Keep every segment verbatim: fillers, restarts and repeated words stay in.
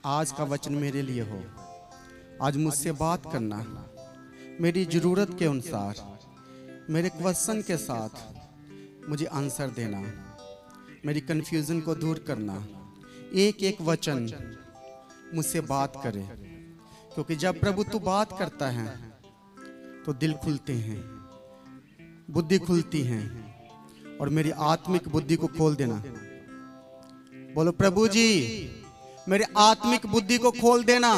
आज का वचन मेरे लिए हो। आज मुझसे बात करना, मेरी ज़रूरत के अनुसार, मेरे क्वेश्चन के साथ मुझे आंसर देना, मेरी कन्फ्यूज़न को दूर करना। एक एक वचन मुझसे बात करे, क्योंकि जब प्रभु तू बात करता है तो दिल खुलते हैं, बुद्धि खुलती है, और मेरी आत्मिक बुद्धि को खोल देना। बोलो प्रभु जी, मेरी आत्मिक बुद्धि को खोल देना।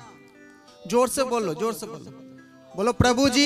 जोर से बोलो, जोर से बोलो। बोलो प्रभु जी,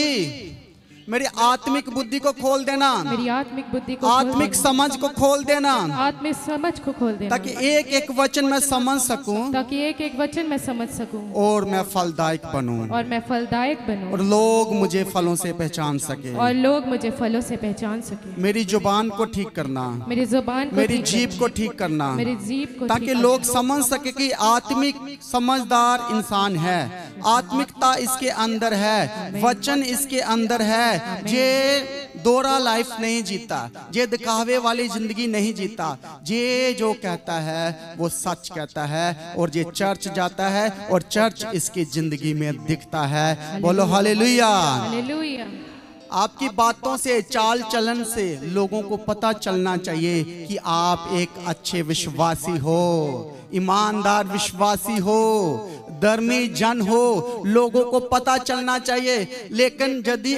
मेरी आत्मिक बुद्धि को खोल देना, मेरी आत्मिक बुद्धि को आत्मिक समझ को खोल देना, आत्मिक समझ को खोल देना, ताकि एक एक वचन मैं समझ सकूं, ताकि एक एक वचन मैं समझ सकूं, और मैं फलदायक बनूं, और मैं फलदायक बनूं, और लोग मुझे फलों से पहचान सके, और लोग मुझे फलों से पहचान सके। मेरी जुबान को ठीक करना, मेरी जुबान को मेरी ठीक जीभ करना, को ठीक करना, मेरी जीभ को ताकि ठीक लोग करना, समझ सके कि आत्मिक समझदार इंसान है, आत्मिकता इसके अंदर है, वचन इसके अंदर है, जे दोहरा लाइफ नहीं जीता, जे दिखावे वाली जिंदगी नहीं जीता, जे जो कहता है वो सच कहता है, और जे चर्च जाता है और चर्च इसकी जिंदगी में दिखता है। बोलो हालेलुया। हालेलुया। आपकी बातों से, चाल चलन से लोगों को पता चलना चाहिए कि आप एक अच्छे विश्वासी हो, ईमानदार विश्वासी हो, धर्मी जन हो, लोगों को पता चलना चाहिए। लेकिन यदि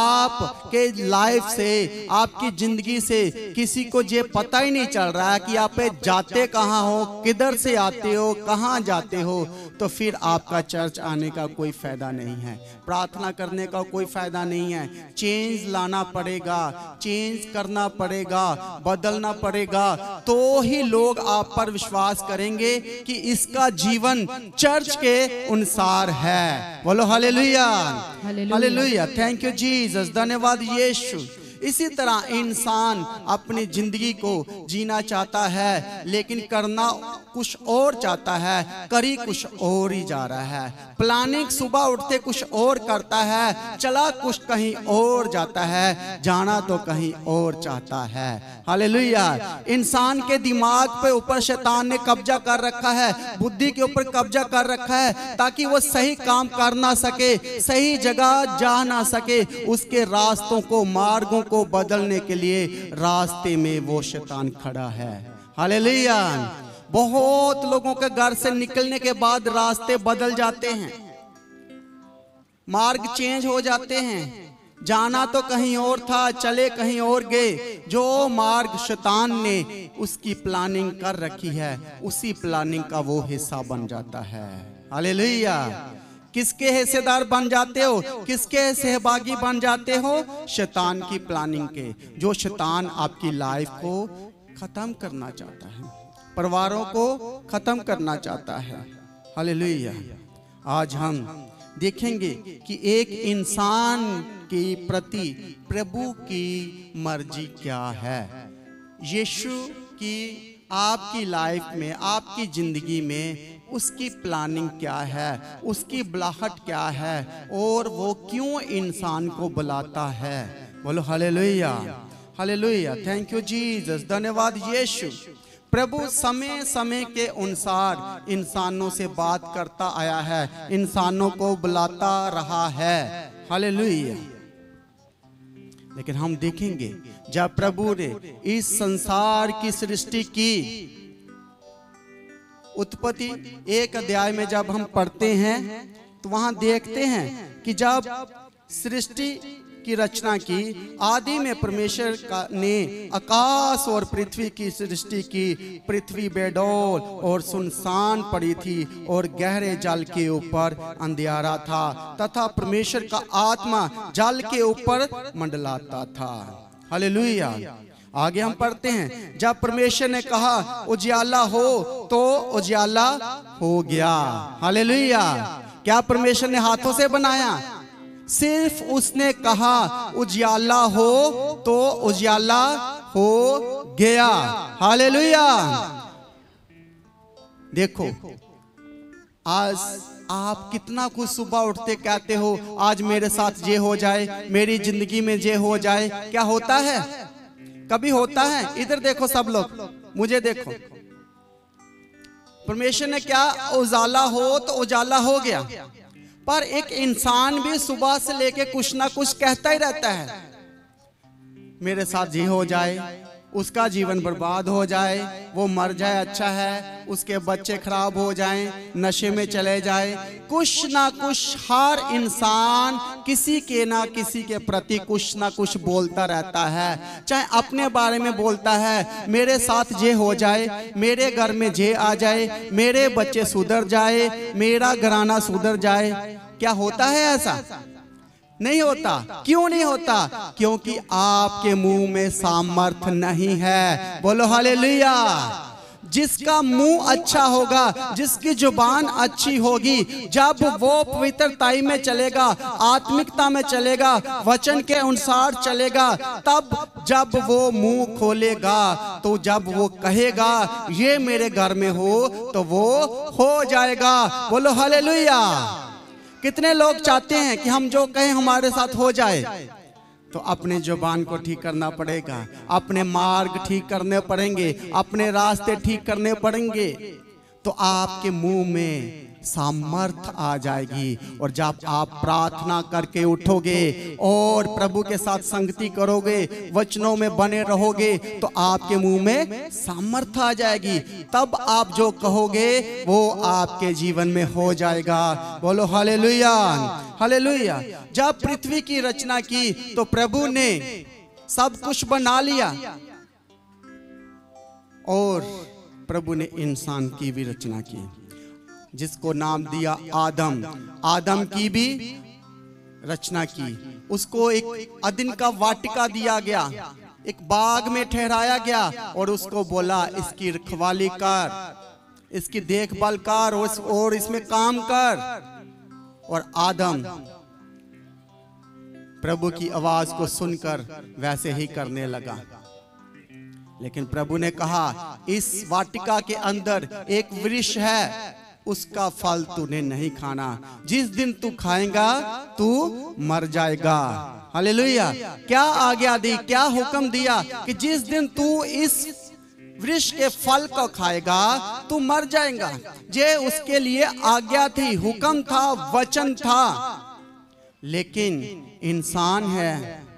आप के लाइफ से, आपकी जिंदगी से किसी को ये पता ही नहीं चल रहा है कि आप जाते कहाँ हो, किधर से आते हो, कहाँ जाते हो, तो फिर आपका चर्च आने का कोई फायदा नहीं है, प्रार्थना करने का कोई फायदा नहीं है। चेंज लाना पड़ेगा, चेंज करना पड़ेगा, बदलना पड़ेगा, तो ही लोग आप पर विश्वास करेंगे कि इसका जीवन चर्च के अनुसार है। बोलो hallelujah, hallelujah. Thank you Jesus, धन्यवाद यीशु। इसी तरह इंसान अपनी जिंदगी को जीना चाहता है, लेकिन करना कुछ और चाहता है, करी कुछ और ही जा रहा है। प्लानिंग सुबह उठते कुछ और करता है, चला कुछ कहीं और जाता है, जाना तो कहीं और चाहता है। हालेलुया। इंसान के दिमाग पे ऊपर शैतान ने कब्जा कर रखा है, बुद्धि के ऊपर कब्जा कर रखा है, ताकि वो सही काम कर ना सके, सही जगह जा ना सके। उसके रास्तों को, मार्गों को बदलने के लिए रास्ते में वो शैतान खड़ा है। हालेलुया। बहुत लोगों के घर से निकलने के बाद रास्ते बदल जाते हैं, मार्ग चेंज हो जाते हैं, जाना तो कहीं और था, चले कहीं और गए। जो मार्ग शैतान ने उसकी प्लानिंग कर रखी है, उसी प्लानिंग का वो हिस्सा बन जाता है। हालेलुया। किसके हिस्सेदार बन जाते हो, किसके सहभागी बन जाते हो? शैतान की प्लानिंग के। जो शैतान आपकी लाइफ को खत्म करना चाहता है, परिवारों को खत्म करना चाहता है। हालेलुया। आज हम देखेंगे कि एक इंसान के प्रति प्रभु की मर्जी क्या है। यीशु की आपकी लाइफ में, आपकी जिंदगी में उसकी प्लानिंग क्या है, उसकी बुलाहट क्या है, और वो क्यों इंसान को बुलाता है। बोलो hallelujah, hallelujah. Thank you Jesus, धन्यवाद यीशु। प्रभु समय समय के अनुसार इंसानों से बात करता आया है, इंसानों को बुलाता रहा है। हालेलुया। लेकिन हम देखेंगे जब प्रभु ने इस संसार की सृष्टि की, उत्पत्ति एक अध्याय में जब हम पढ़ते हैं तो वहां देखते हैं कि जब सृष्टि की रचना की, आदि में परमेश्वर का ने आकाश और पृथ्वी की सृष्टि की। पृथ्वी बेडौल और सुनसान पड़ी थी, और गहरे जल के ऊपर अंधियारा था, तथा परमेश्वर का आत्मा जल के ऊपर मंडलाता था। हालेलुया। आगे हम पढ़ते हैं, जब परमेश्वर ने कहा उजियाला हो, तो उजियाला हो गया। हालेलुया। क्या परमेश्वर ने हाथों से बनाया? सिर्फ उसने कहा उजियाला हो, तो उजियाला हो गया। हालेलुया। देखो, आज आप कितना कुछ सुबह उठते कहते हो, आज मेरे साथ ये हो जाए, मेरी जिंदगी में ये हो जाए। क्या होता है? कभी होता है? इधर देखो सब लोग, मुझे देखो। परमेश्वर ने क्या, उजाला हो तो उजाला हो गया। पर एक इंसान भी सुबह से लेके कुछ ना कुछ कहता ही रहता है, मेरे साथ ये हो जाए, उसका जीवन बर्बाद हो जाए, वो मर जाए अच्छा है, उसके बच्चे खराब हो जाएं, नशे में चले जाए। कुछ ना कुछ हर इंसान किसी के ना किसी के प्रति कुछ ना कुछ बोलता रहता है। चाहे अपने बारे में बोलता है, मेरे साथ ये हो जाए, मेरे घर में ये आ जाए, मेरे बच्चे सुधर जाए, मेरा घराना सुधर जाए। क्या होता है ऐसा? नहीं होता। क्यों नहीं होता? क्योंकि आपके मुंह में सामर्थ्य नहीं है। बोलो हालेलुया। जिसका मुंह अच्छा होगा, जिसकी जुबान अच्छी होगी, जब वो पवित्रताई में चलेगा, आत्मिकता में चलेगा, वचन के अनुसार चलेगा, तब जब वो मुंह खोलेगा, तो जब वो कहेगा ये मेरे घर में हो, तो वो हो जाएगा। बोलो हालेलुया। कितने लोग चाहते हैं कि हम जो कहें हमारे साथ हो जाए? तो अपने जुबान को ठीक करना पड़ेगा, अपने मार्ग ठीक करने पड़ेंगे, अपने रास्ते ठीक करने पड़ेंगे, तो आपके मुंह में सामर्थ्य आ जाएगी। और जब आप प्रार्थना करके उठोगे और प्रभु के साथ संगति करोगे, वचनों में बने रहोगे, तो आपके मुंह में सामर्थ्य आ जाएगी। तब आप जो कहोगे वो आपके जीवन में हो जाएगा। बोलो हालेलुया, हालेलुया। जब पृथ्वी की रचना की तो प्रभु ने सब कुछ बना लिया, और प्रभु ने इंसान की भी रचना की, जिसको नाम दिया आदम। आदम की भी रचना की, उसको एक अदन का वाटिका दिया गया, एक बाग में ठहराया गया, और उसको बोला इसकी रखवाली कर, इसकी देखभाल कर, और इसमें काम कर। और आदम प्रभु की आवाज को सुनकर वैसे ही करने लगा। लेकिन प्रभु ने कहा इस वाटिका के अंदर एक वृक्ष है, उसका फल तूने नहीं खाना, जिस दिन तू खाएगा तू मर जाएगा। हालेलुया। क्या आज्ञा दी, क्या हुक्म दिया कि जिस दिन तू इस वृक्ष के फल को खाएगा तू मर जाएगा। ये उसके लिए आज्ञा थी, हुक्म था, वचन था। लेकिन इंसान है,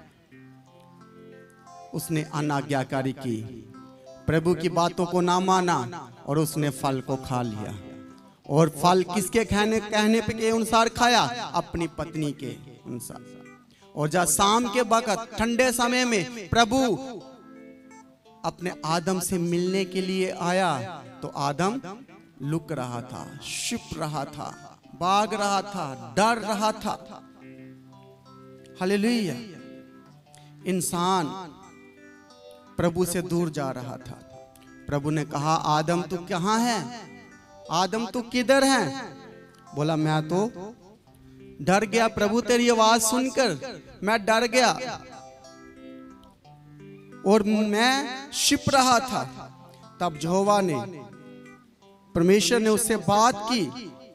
उसने अनाज्ञाकारी की, प्रभु की बातों को ना माना, और उसने फल को खा लिया। और फल किसके कहने कहने पे के अनुसार खाया? अपनी पत्नी के अनुसार। और जब शाम के वक्त ठंडे समय में प्रभु अपने आदम से मिलने के लिए आया, तो आदम लुक रहा था, छिप रहा था, भाग रहा था, डर रहा था। हालेलुया। इंसान प्रभु से दूर जा रहा था। प्रभु ने कहा आदम तू कहाँ है? आदम तू किधर है? बोला मैं तो डर गया प्रभु, तेरी आवाज सुनकर मैं डर गया और मैं छिप रहा था। तब यहोवा ने, परमेश्वर ने उससे बात की,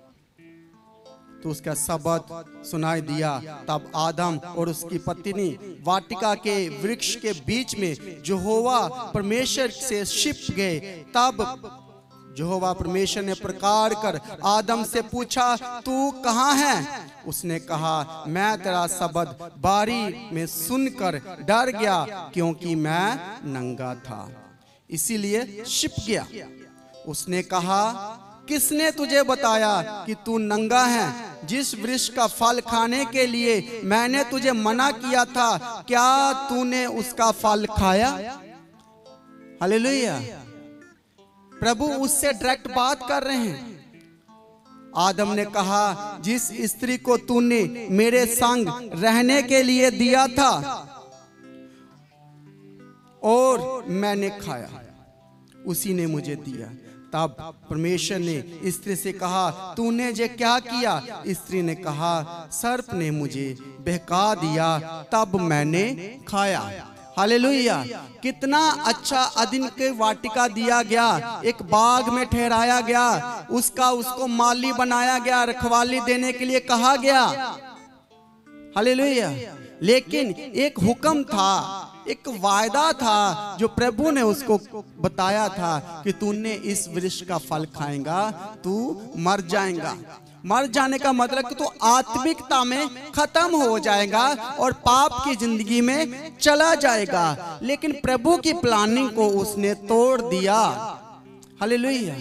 तो उसका शब्द सुनाई दिया। तब आदम और उसकी पत्नी वाटिका के वृक्ष के बीच में यहोवा परमेश्वर से छिप गए। तब यहोवा परमेश्वर ने प्रकार कर आदम से पूछा तू कहाँ है? उसने कहा मैं तेरा शब्द बारी में सुनकर डर गया, क्योंकि मैं नंगा था, इसीलिए छिप गया। उसने कहा किसने तुझे बताया कि तू नंगा है? जिस वृक्ष का फल खाने के लिए मैंने तुझे मना किया था, क्या तूने उसका फल खाया? हालेलुया। प्रभु उससे डायरेक्ट बात कर रहे हैं। आदम ने कहा जिस स्त्री को तूने मेरे संग रहने के लिए दिया था और मैंने खाया, उसी ने मुझे दिया। तब परमेश्वर ने स्त्री से कहा तूने ये क्या किया? स्त्री ने कहा सर्प ने मुझे बहका दिया, तब मैंने खाया। हालेलुया। कितना अच्छा अदन के वाटिका दिया गया, एक बाग में ठहराया गया, उसका उसको माली बनाया गया, रखवाली देने के लिए कहा गया। हालेलुया। लेकिन एक हुक्म था, एक वायदा था जो प्रभु ने उसको बताया था कि तूने इस वृक्ष का फल खाएगा तू मर जाएगा। मर जाने का मतलब कि तू आत्मिकता में खत्म हो जाएगा और पाप की जिंदगी में चला जाएगा। लेकिन प्रभु की प्लानिंग को उसने तोड़ दिया। हालेलुया।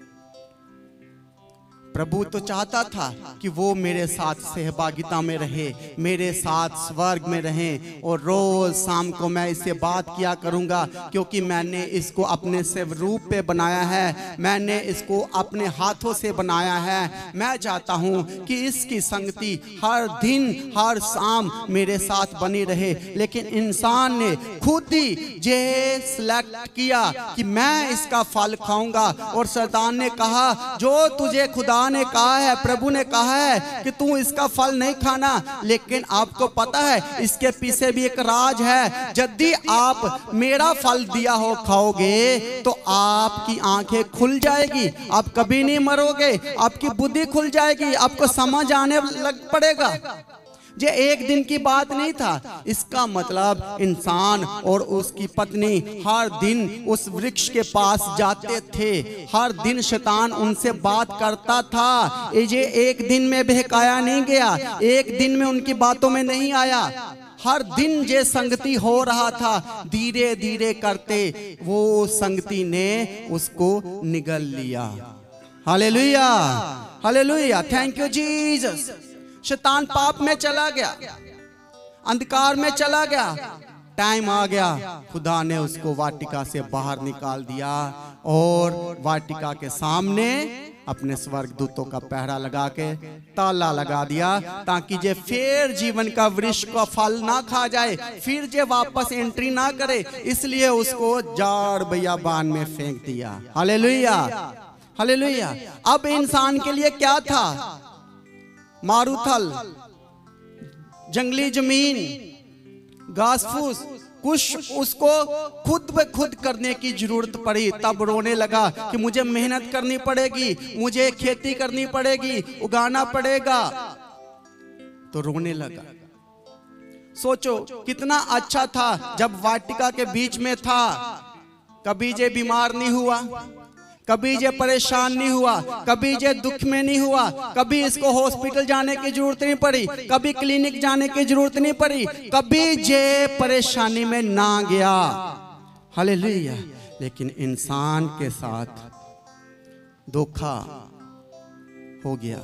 प्रभु तो चाहता था कि वो मेरे साथ सहभागिता में रहे, मेरे साथ स्वर्ग में रहे, और रोज शाम को मैं इससे बात किया करूंगा क्योंकि मैंने इसको अपने स्वरूप पे बनाया है, मैंने इसको अपने हाथों से बनाया है। मैं चाहता हूं कि इसकी संगति हर दिन हर शाम मेरे साथ बनी रहे। लेकिन इंसान ने खुद ही ये सिलेक्ट किया कि मैं इसका फल खाऊंगा, और शैतान ने कहा जो तुझे खुदा ने कहा है, प्रभु ने कहा है कि तू इसका फल नहीं खाना। लेकिन आपको पता है इसके पीछे भी एक राज है। यदि आप मेरा फल दिया हो खाओगे तो आपकी आंखें खुल जाएगी, आप कभी नहीं मरोगे, आपकी बुद्धि खुल जाएगी, आपको समझ आने लग पड़ेगा। ये एक दिन की बात नहीं था। इसका मतलब इंसान और उसकी पत्नी हर दिन उस वृक्ष के पास जाते थे, हर दिन शैतान उनसे बात करता था। ये एक दिन में बहकाया नहीं गया, एक दिन में उनकी बातों में नहीं आया, हर दिन ये संगति हो रहा था। धीरे धीरे करते वो संगति ने उसको निगल लिया। Hallelujah, hallelujah, thank you Jesus. शैतान पाप में चला गया, अंधकार में चला गया। टाइम आ गया, खुदा ने उसको वाटिका से बाहर निकाल दिया और वाटिका के सामने अपने स्वर्ग दूतों का पहरा लगा के ताला लगा दिया, ताकि जे फिर जीवन का वृक्ष का फल ना खा जाए, फिर जे वापस एंट्री ना करे। इसलिए उसको जाड़ बियाबान में फेंक दिया। Hallelujah, hallelujah. अब इंसान के लिए क्या था? मारूथल, जंगली जमीन, घास फूस, कुछ उसको खुद ब खुद करने की जरूरत पड़ी। तब रोने लगा कि मुझे मेहनत करनी पड़ेगी, मुझे खेती करनी पड़ेगी, उगाना पड़ेगा। तो रोने लगा। सोचो कितना अच्छा था जब वाटिका के बीच में था। कभी जे बीमार नहीं हुआ, कभी जे परेशान नहीं हुआ, कभी जे दुख में नहीं हुआ, कभी इसको हॉस्पिटल जाने की जरूरत नहीं पड़ी, कभी क्लिनिक जाने की जरूरत नहीं पड़ी, कभी जे परेशानी में ना गया। हालेलुया। लेकिन इंसान के साथ धोखा हो गया।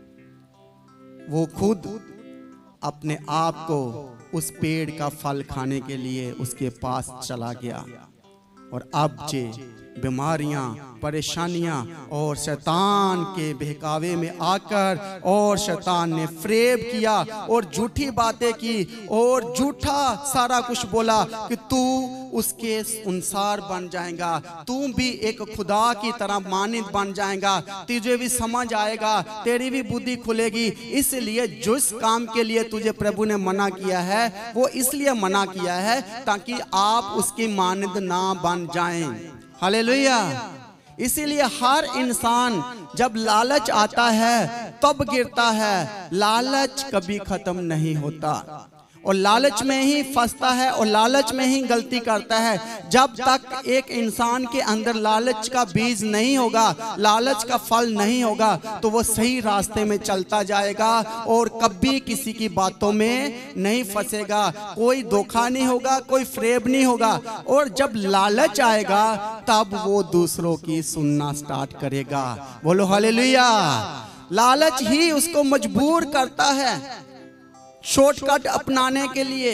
वो खुद अपने आप को उस पेड़ का फल खाने के लिए उसके पास चला गया, और अब जे बीमारियां, परेशानियां और शैतान के बहकावे में आकर और शैतान ने फ्रेब किया और झूठी बातें की और झूठा सारा कुछ बोला कि तू उसके अनुसार बन जाएगा, तू भी एक खुदा की तरह मानित बन जाएगा, तुझे भी समझ आएगा, तेरी भी बुद्धि खुलेगी। इसलिए जिस काम के लिए तुझे प्रभु ने मना किया है वो इसलिए मना किया है ताकि आप उसकी मानित ना बन जाएं। हालेलुया। इसीलिए हर इंसान जब लालच आता है तब गिरता है। लालच कभी खत्म नहीं होता और लालच में ही फंसता है और लालच में ही गलती करता है। जब तक एक इंसान के अंदर लालच का बीज नहीं होगा, लालच का फल नहीं होगा, तो वो सही रास्ते में चलता जाएगा और कभी किसी की बातों में नहीं फंसेगा, कोई धोखा नहीं होगा, कोई फ्रेब नहीं होगा। और जब लालच आएगा तब वो दूसरों की सुनना स्टार्ट करेगा। बोलो हालेलुया। लालच ही उसको मजबूर करता है शॉर्टकट अपनाने के लिए,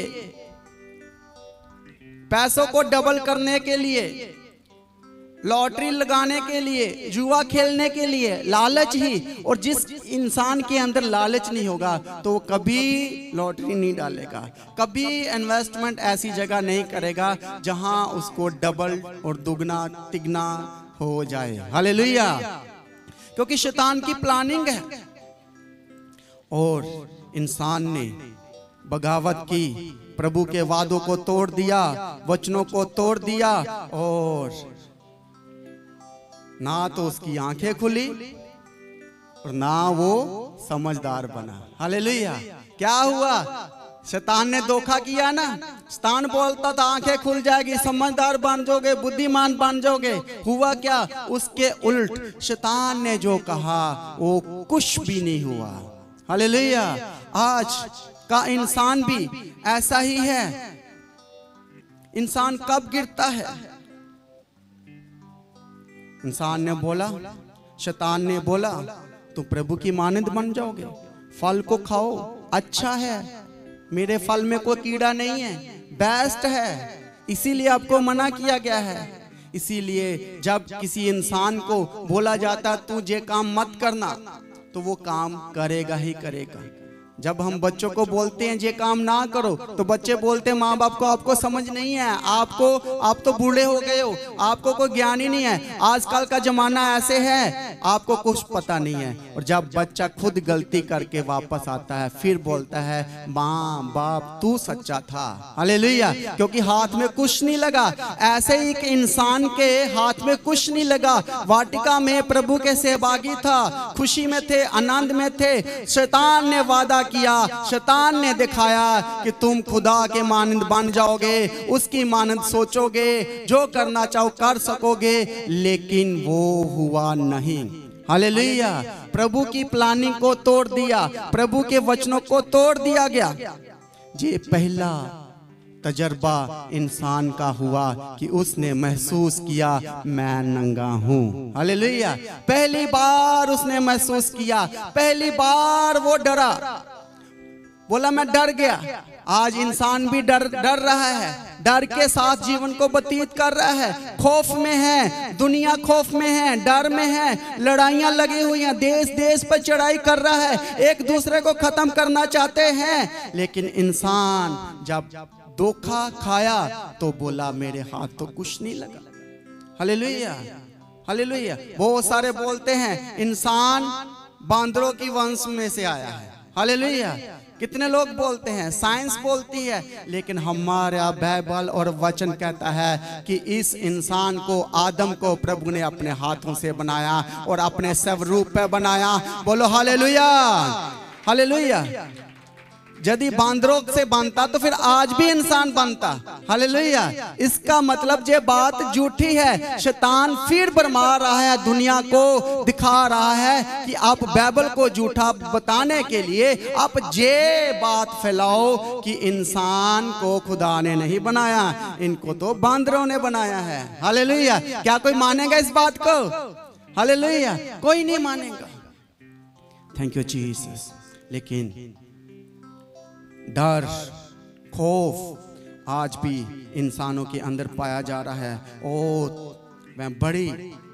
पैसों को डबल करने के लिए, लॉटरी लगाने के लिए, जुआ खेलने के लिए। लालच ही। और जिस इंसान के अंदर लालच नहीं होगा तो वो कभी लॉटरी नहीं डालेगा, कभी इन्वेस्टमेंट ऐसी जगह नहीं करेगा जहां उसको डबल और दुगना तिगना हो जाए। हालेलुया। क्योंकि शैतान की प्लानिंग है। और इंसान ने बगावत की, प्रभु के वादों को तोड़ दिया, वचनों को तोड़ दिया, और ना तो उसकी आंखें खुली और ना वो समझदार बना। हालेलुया। क्या हुआ? शैतान ने धोखा किया ना। शैतान बोलता था आंखें खुल जाएगी, समझदार बन जाओगे, बुद्धिमान बन जाओगे। हुआ क्या? उसके उल्ट शैतान ने जो कहा वो कुछ भी नहीं हुआ। हालेलुया। आज का इंसान भी ऐसा ही है। इंसान कब गिरता है? इंसान ने बोला, शैतान ने बोला तुम प्रभु की मानंद बन जाओगे, फल को खाओ, अच्छा है, मेरे फल में कोई कीड़ा नहीं है, बेस्ट है, इसीलिए आपको मना किया गया है। इसीलिए जब किसी इंसान को बोला जाता तू ये काम मत करना, तो वो काम करेगा ही करेगा। जब हम बच्चों को बोलते हैं ये काम ना करो, तो बच्चे बोलते हैं माँ बाप को आपको समझ नहीं है, आपको आप तो बूढ़े हो गए हो, आपको कोई ज्ञान ही नहीं है, आजकल का जमाना ऐसे है, आपको कुछ पता नहीं है। और जब बच्चा खुद गलती करके वापस आता है फिर बोलता है माँ बाप तू सच्चा था। हालेलुया। क्योंकि हाथ में कुछ नहीं लगा। ऐसे ही एक इंसान के हाथ में कुछ नहीं लगा। वाटिका में प्रभु के सहभागी था, खुशी में थे, आनंद में थे। शैतान ने वादा किया, शैतान ने दिखाया कि तुम खुदा के मानंद बन जाओगे, उसकी मानंद सोचोगे, जो करना चाहो कर सकोगे, लेकिन वो हुआ नहीं। हालेलुया। प्रभु की प्लानिंग को तोड़ दिया, प्रभु के वचनों को तोड़ दिया गया। ये पहला तजर्बा इंसान का हुआ कि उसने महसूस किया मैं नंगा हूं। हालेलुया। पहली बार उसने महसूस किया, पहली बार वो डरा, बोला मैं डर गया। आज इंसान भी डर डर रहा है, डर के साथ जीवन को व्यतीत कर रहा है, खौफ में है, दुनिया खौफ में है, डर में है, लड़ाइयां लगी हुई हैं, देश देश पर चढ़ाई कर रहा है, एक दूसरे को खत्म करना चाहते हैं। लेकिन इंसान जब धोखा खाया तो बोला मेरे हाथ तो कुछ नहीं लगा। हालेलुया। हालेलुया। बहुत सारे बोलते हैं इंसान बांदरों की वंश में से आया है। हालेलुया। कितने लोग बोलते हैं, साइंस बोलती है, लेकिन हमारा बाइबल और वचन कहता है कि इस इंसान को, आदम को प्रभु ने अपने हाथों से बनाया और अपने स्वरूप पे बनाया। बोलो हालेलुया। हालेलुया। यदि बांदरों से बनता तो फिर आज भी इंसान बनता। हालेलुया। इसका मतलब ये बात झूठी है। शैतान फिर भरमा रहा है, दुनिया को दिखा रहा है कि आप बाइबल को झूठा बताने के लिए आप ये बात फैलाओ कि इंसान को खुदा ने नहीं बनाया, इनको तो बांदरों ने बनाया है। हालेलुया। क्या कोई मानेगा इस बात को? हालेलुया। कोई नहीं मानेगा। Thank you Jesus. लेकिन डर, खौफ आज भी इंसानों के अंदर पाया जा रहा है और वह बड़ी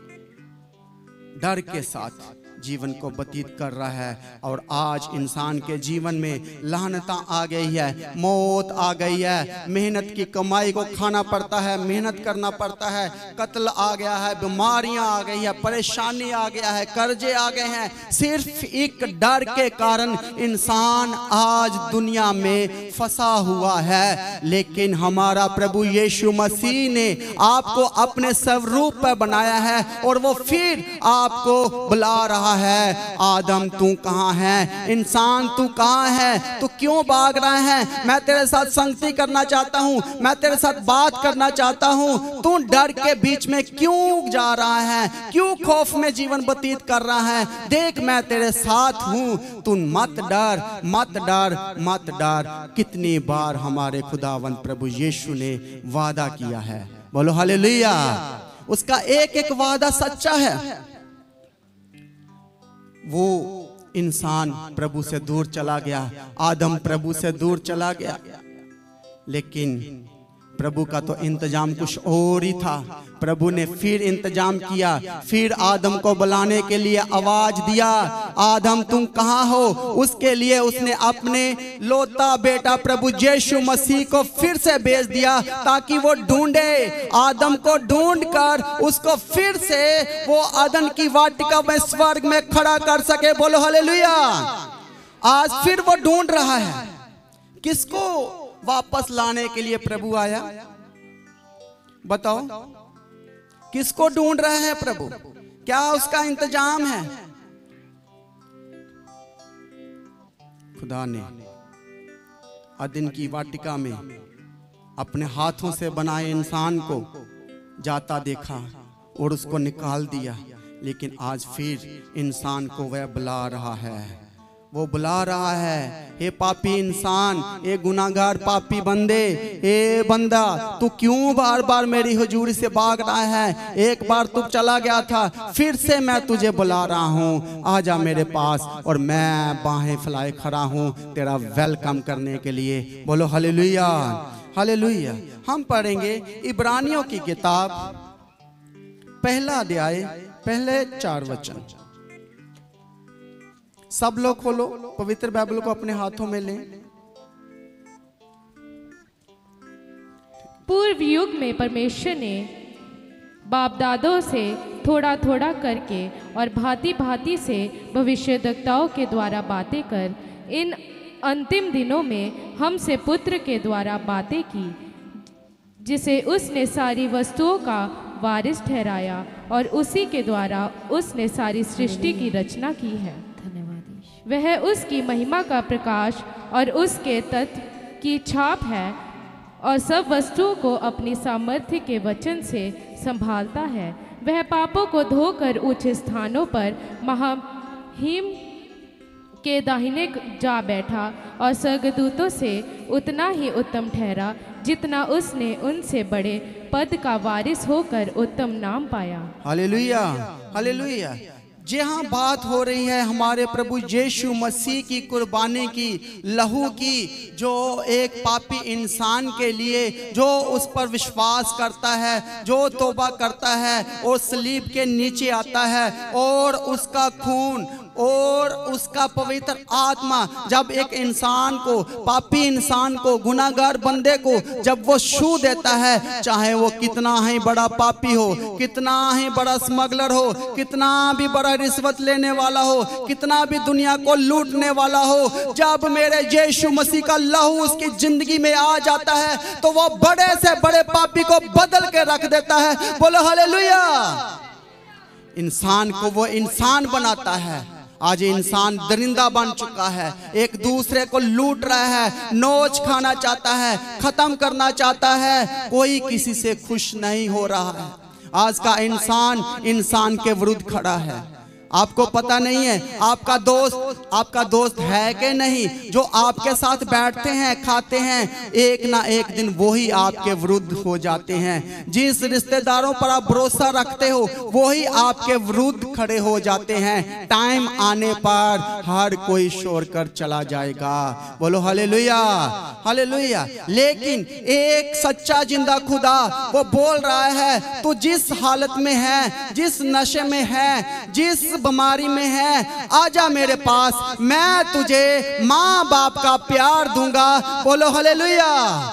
डर के साथ जीवन को व्यतीत कर रहा है। और आज इंसान के जीवन में लानता आ गई है, मौत आ गई है, मेहनत की कमाई को खाना पड़ता है, मेहनत करना पड़ता है, कत्ल आ गया है, बीमारियां आ गई है, परेशानी आ गया है, कर्जे आ गए हैं। सिर्फ एक डर के कारण इंसान आज दुनिया में फंसा हुआ है। लेकिन हमारा प्रभु यीशु मसीह ने आपको अपने स्वरूप पर बनाया है और वो फिर आपको बुला रहा है, आदम तू कहां है, इंसान तू कहां है, तू क्यों भाग रहा है, मैं तेरे साथ संगति करना चाहता हूं, मैं तेरे साथ बात करना चाहता हूं, तू डर के बीच में क्यों जा रहा है, क्यों खौफ में जीवन व्यतीत कर रहा है, देख मैं तेरे साथ हूं, तू मत डर, मत डर, मत डर। कितनी बार हमारे खुदावन प्रभु यीशु ने वादा किया है। बोलो हालेलुया। उसका एक एक वादा सच्चा है। वो इंसान प्रभु से दूर चला गया, आदम प्रभु से दूर चला गया, लेकिन प्रभु का तो इंतजाम कुछ और ही था। प्रभु ने फिर इंतजाम किया, फिर आदम को बुलाने के लिए आवाज दिया, आदम तुम कहां हो। उसके लिए उसने अपने लोता बेटा प्रभु यीशु मसीह को फिर से भेज दिया ताकि वो ढूंढे, आदम को ढूंढ कर उसको फिर से वो आदम की वाटिका में स्वर्ग में खड़ा कर सके। बोलो हालेलुया। आज फिर वो ढूंढ रहा है किसको वापस लाने के लिए प्रभु आया। बताओ किसको ढूंढ रहे हैं प्रभु? क्या उसका इंतजाम है? खुदा ने अदन की वाटिका में अपने हाथों से बनाए इंसान को जाता देखा और उसको निकाल दिया, लेकिन आज फिर इंसान को वह बुला रहा है, वो बुला रहा है, हे पापी इंसान, हे गुनाहगार पापी बंदे, हे बंदा, तू क्यों बार बार मेरी हुजूरी से भाग रहा है? एक बार तू चला गया था, फिर से मैं तुझे बुला रहा हूँ, आजा मेरे पास। और मैं बाहें फैलाए खड़ा हूँ तेरा वेलकम करने के लिए। बोलो हालेलुया, हालेलुया। हम पढ़ेंगे इब्रानियों की किताब पहला अध्याय, पहले चार वचन। सब लोग खोलो पवित्र बाइबल को अपने हाथों में लें। पूर्व युग में परमेश्वर ने बाप दादों से थोड़ा थोड़ा करके और भांति भांति से भविष्यद्वक्ताओं के द्वारा बातें कर इन अंतिम दिनों में हमसे पुत्र के द्वारा बातें की, जिसे उसने सारी वस्तुओं का वारिस ठहराया और उसी के द्वारा उसने सारी सृष्टि की रचना की है। वह उसकी महिमा का प्रकाश और उसके तत्व की छाप है और सब वस्तुओं को अपनी सामर्थ्य के वचन से संभालता है। वह पापों को धोकर ऊंचे स्थानों पर महाहिम के दाहिने जा बैठा और स्वर्गदूतों से उतना ही उत्तम ठहरा जितना उसने उनसे बड़े पद का वारिस होकर उत्तम नाम पाया। Hallelujah, hallelujah. जी हाँ, बात हो रही है हमारे प्रभु यीशु मसीह की कुर्बानी की, लहू की, जो एक पापी इंसान के लिए, जो उस पर विश्वास करता है, जो तौबा करता है और सलीब के नीचे आता है और उसका खून और उसका पवित्र आत्मा जब एक इंसान को, पापी इंसान को, गुनाहगार बंदे को जब वो छू देता है, चाहे वो कितना ही बड़ा पापी हो, कितना ही बड़ा स्मगलर हो, कितना भी बड़ा रिश्वत लेने वाला हो, कितना भी दुनिया को लूटने वाला हो, जब मेरे यीशु मसीह का लहू उसकी जिंदगी में आ जाता है तो वो बड़े से बड़े पापी को बदल के रख देता है। बोलो हालेलुया। इंसान को वो इंसान बनाता है। आज इंसान दरिंदा बन चुका है, एक दूसरे को लूट रहा है, नोच खाना चाहता है, खत्म करना चाहता है, कोई किसी से खुश नहीं हो रहा है। आज का इंसान इंसान के विरुद्ध खड़ा है। आपको पता नहीं है आपका दोस्त आपका दोस्त है कि नहीं, जो आपके साथ बैठते हैं, खाते हैं, एक ना एक दिन वही आपके विरुद्ध हो जाते हैं। जिस रिश्तेदारों पर आप भरोसा रखते हो वही आपके विरुद्ध खड़े हो जाते हैं। टाइम आने पर हर कोई शोर कर चला जाएगा। बोलो हालेलुया, हालेलुया। लेकिन एक सच्चा जिंदा खुदा वो बोल रहा है, तू जिस हालत में है, जिस नशे में है, जिस बीमारी में है, आजा मेरे पास, मैं तुझे माँ बाप का प्यार दूंगा। बोलो हालेलुया।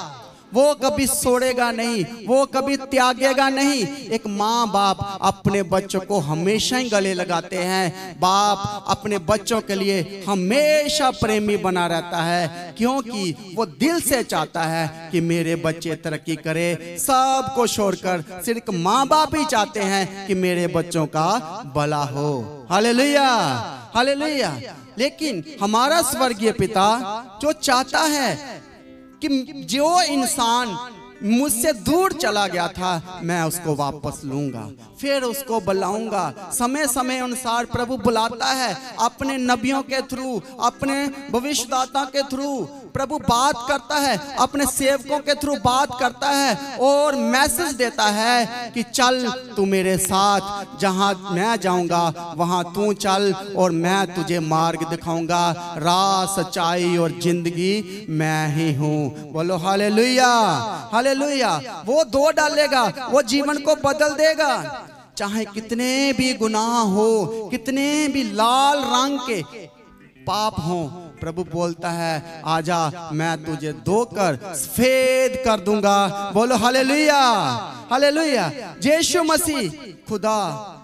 वो कभी छोड़ेगा नहीं, वो कभी त्यागेगा नहीं। एक माँ बाप अपने बच्चों को हमेशा ही गले लगाते हैं। बाप अपने बच्चों के लिए हमेशा प्रेमी बना रहता है, क्योंकि वो दिल से चाहता है कि मेरे बच्चे तरक्की करे। सबको छोड़कर सिर्फ माँ बाप ही चाहते हैं कि मेरे बच्चों का भला हो। Hallelujah, hallelujah. लेकिन हमारा स्वर्गीय पिता जो चाहता है कि जो इंसान मुझसे दूर चला गया था मैं उसको वापस लूंगा, फिर उसको बुलाऊंगा। समय समय अनुसार प्रभु बुलाता है, अपने नबियों के थ्रू, अपने भविष्यदाता के थ्रू प्रभु बात करता है, अपने सेवकों के थ्रू बात करता है और मैसेज देता है कि चल तू मेरे साथ, जहां मैं जाऊंगा वहां तू चल और मैं तुझे मार्ग दिखाऊंगा। राह, सच्चाई और जिंदगी मैं ही हूं। बोलो हालेलुया, हालेलुया। वो दो डालेगा, वो जीवन को बदल देगा। चाहे कितने भी गुनाह हो, कितने भी लाल रंग के पाप हो, प्रभु बोलता है आजा, मैं तुझे धोकर सफेद कर दूंगा। बोलो हालेलुया, हालेलुया। यीशु मसीह खुदा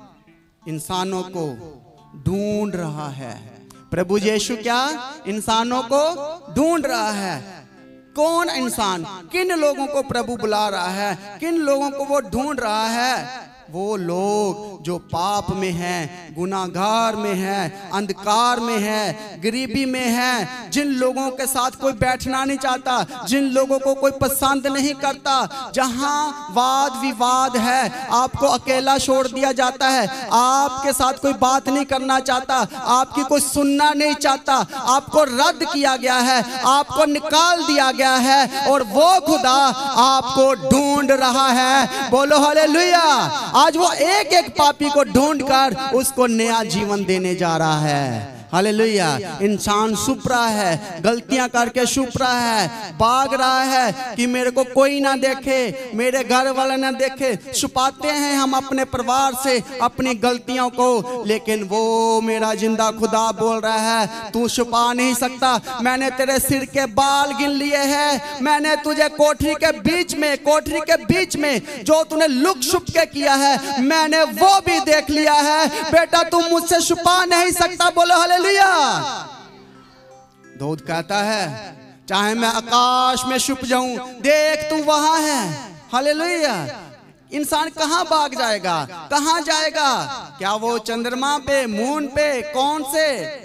इंसानों को ढूंढ रहा है। प्रभु यीशु क्या इंसानों को ढूंढ रहा है। कौन इंसान, किन लोगों को प्रभु बुला रहा है, किन लोगों को वो ढूंढ रहा है? वो लोग जो पाप में हैं, गुनाहगार में हैं, अंधकार में हैं, गरीबी में हैं, जिन लोगों के साथ कोई बैठना नहीं चाहता, जिन लोगों को कोई पसंद नहीं करता, जहां वाद विवाद है, आपको अकेला छोड़ दिया जाता है, आपके साथ कोई बात नहीं करना चाहता, आपकी कोई सुनना नहीं चाहता, आपको रद्द किया गया है, आपको निकाल दिया गया है, और वो खुदा आपको ढूंढ रहा है। बोलो हालेलुया। आज वो एक एक पापी को ढूंढकर उसको नया जीवन देने जा रहा है। हालेलुया। इंसान छुप रहा है, गलतियां करके छुप रहा है, भाग रहा है कि मेरे को कोई ना देखे, मेरे घर वाले ना देखे। छुपाते हैं हम अपने परिवार से अपनी गलतियों को, लेकिन वो मेरा जिंदा खुदा बोल रहा है तू छुपा नहीं सकता। मैंने तेरे सिर के बाल गिन लिए हैं, मैंने तुझे कोठरी के बीच में कोठरी के बीच में जो तूने लुक छुप के किया है, मैंने वो भी देख लिया है। बेटा तू मुझसे छुपा नहीं सकता। बोलो हालेलुया। दाऊद कहता है चाहे मैं आकाश में छुप जाऊं, देख तू वहां है। हालेलुया। इंसान कहां भाग जाएगा, कहां जाएगा? क्या वो चंद्रमा पे, मून पे, कौन से?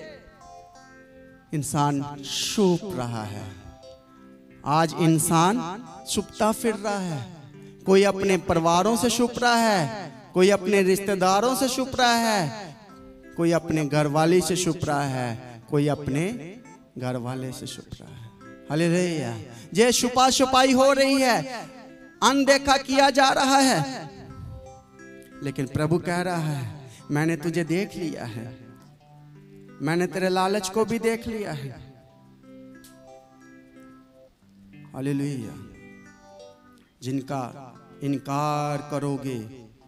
इंसान छुप रहा है। आज इंसान छुपता फिर रहा है। कोई अपने परिवारों से छुप रहा है, कोई अपने रिश्तेदारों से छुप रहा है, कोई अपने घर वाली से छुप रहा है, कोई अपने घर वाले से छुप रहा है। हालेलुया। ये छुपा छुपाई हो रही है, अनदेखा किया जा रहा है, लेकिन प्रभु कह रहा है मैंने तुझे देख लिया है, मैंने तेरे लालच को भी देख लिया है। हालेलुया। जिनका इनकार करोगे,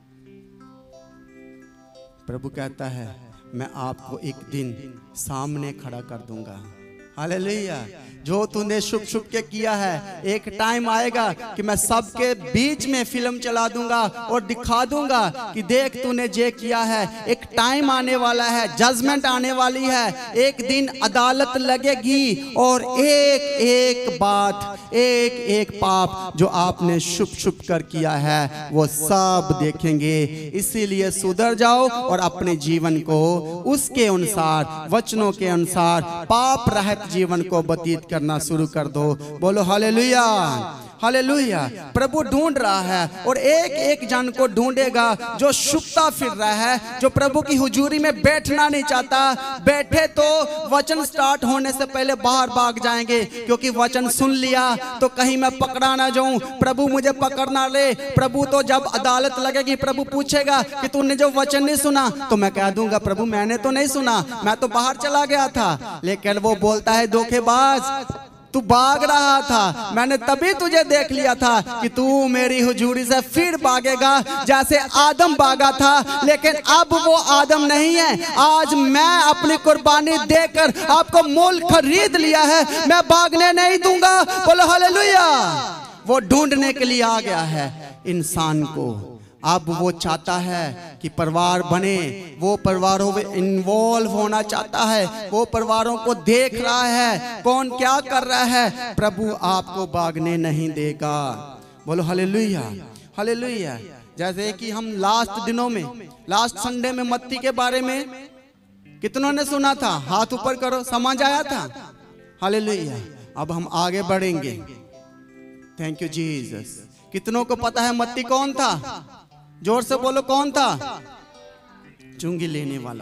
प्रभु कहता है मैं आपको एक दिन सामने खड़ा कर दूंगा। हालेलुया। जो तूने छुप छुप के किया है, एक टाइम आएगा कि मैं सबके बीच में फिल्म चला दूंगा और दिखा दूंगा कि देख तूने जे किया है। एक टाइम आने वाला है, जजमेंट आने वाली है, एक दिन अदालत लगेगी और एक एक बात, एक एक पाप जो आपने छुप छुप कर किया है वो सब देखेंगे। इसीलिए सुधर जाओ और अपने जीवन को उसके अनुसार, वचनों के अनुसार पाप रहित जीवन को व्यतीत करना शुरू कर दो। बोलो हालेलुया। हालेलुया। प्रभु ढूंढ रहा है और एक एक जन को ढूंढेगा जो छुपता फिर रहा है, जो प्रभु की हुजूरी में बैठना नहीं चाहता। बैठे तो वचन स्टार्ट होने से पहले बाहर भाग जाएंगे, क्योंकि वचन सुन लिया तो कहीं मैं पकड़ा ना जाऊं, प्रभु मुझे पकड़ ना ले। प्रभु तो जब अदालत लगेगी, प्रभु पूछेगा कि तूने जो वचन नहीं सुना, तो मैं कह दूंगा प्रभु मैंने तो नहीं सुना, मैं तो बाहर चला गया था। लेकिन वो बोलता है धोखेबाज, तू भाग रहा था, मैंने तभी तुझे देख लिया था कि तू मेरी हुजूरी से फिर भागेगा जैसे आदम भागा था। लेकिन अब वो आदम नहीं है, आज मैं अपनी कुर्बानी देकर आपको मोल खरीद लिया है, मैं भागने नहीं दूंगा। बोलो हालेलुया। वो ढूंढने के लिए आ गया है इंसान को। अब वो चाहता है कि परिवार बने, वो परिवारों में इन्वॉल्व होना चाहता है, वो परिवारों को देख रहा है कौन क्या कर रहा है। प्रभु आपको भागने नहीं देगा। बोलो हालेलुया। हालेलुया। जैसे कि हम लास्ट दिनों में, लास्ट संडे में मत्ती के बारे में कितनों ने सुना था? हाथ ऊपर करो, समझ आया था? हालेलुया। अब हम आगे बढ़ेंगे। Thank you Jesus. कितनों को पता है मत्ती कौन था? जोर से बोलो कौन था? चुंगी लेने वाला।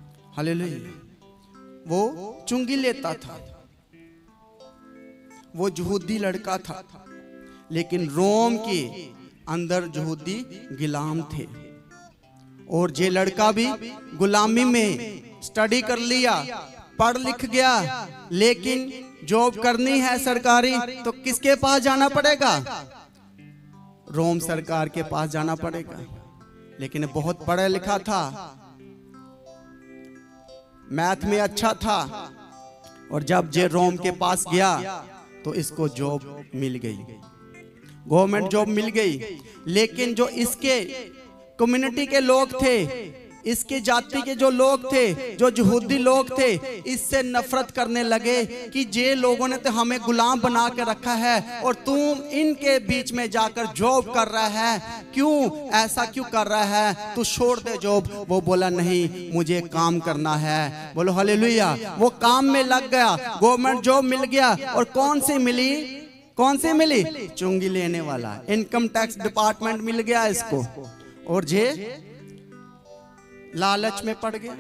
हालेलुया। वो चुंगी लेता था, वो यहूदी लड़का था, लेकिन रोम के अंदर यहूदी गुलाम थे। और ये लड़का भी गुलामी में स्टडी कर लिया, पढ़ लिख गया, लेकिन जॉब करनी है सरकारी तो किसके पास जाना पड़ेगा? रोम सरकार के पास जाना पड़ेगा। लेकिन बहुत पढ़ा लिखा था, मैथ में अच्छा था, और जब जे रोम के पास गया तो इसको जॉब मिल गई, गवर्नमेंट जॉब मिल गई। लेकिन जो इसके कम्युनिटी के लोग थे इसके जाति के जो लोग थे, जो यहूदी लोग थे, इससे नफरत करने लगे कि जे लोगों ने तो हमें गुलाम बना के रखा है और तुम इनके बीच में जाकर जॉब कर रहा है, क्यों ऐसा क्यों कर रहा है, तू छोड़ दे जॉब। वो बोला नहीं, मुझे काम करना है। बोलो हालेलुया। वो काम में लग गया, गवर्नमेंट जॉब मिल गया। और कौन सी मिली? कौन सी मिली? चुंगी लेने वाला, इनकम टैक्स डिपार्टमेंट मिल गया इसको। और जे लालच में पड़ गया,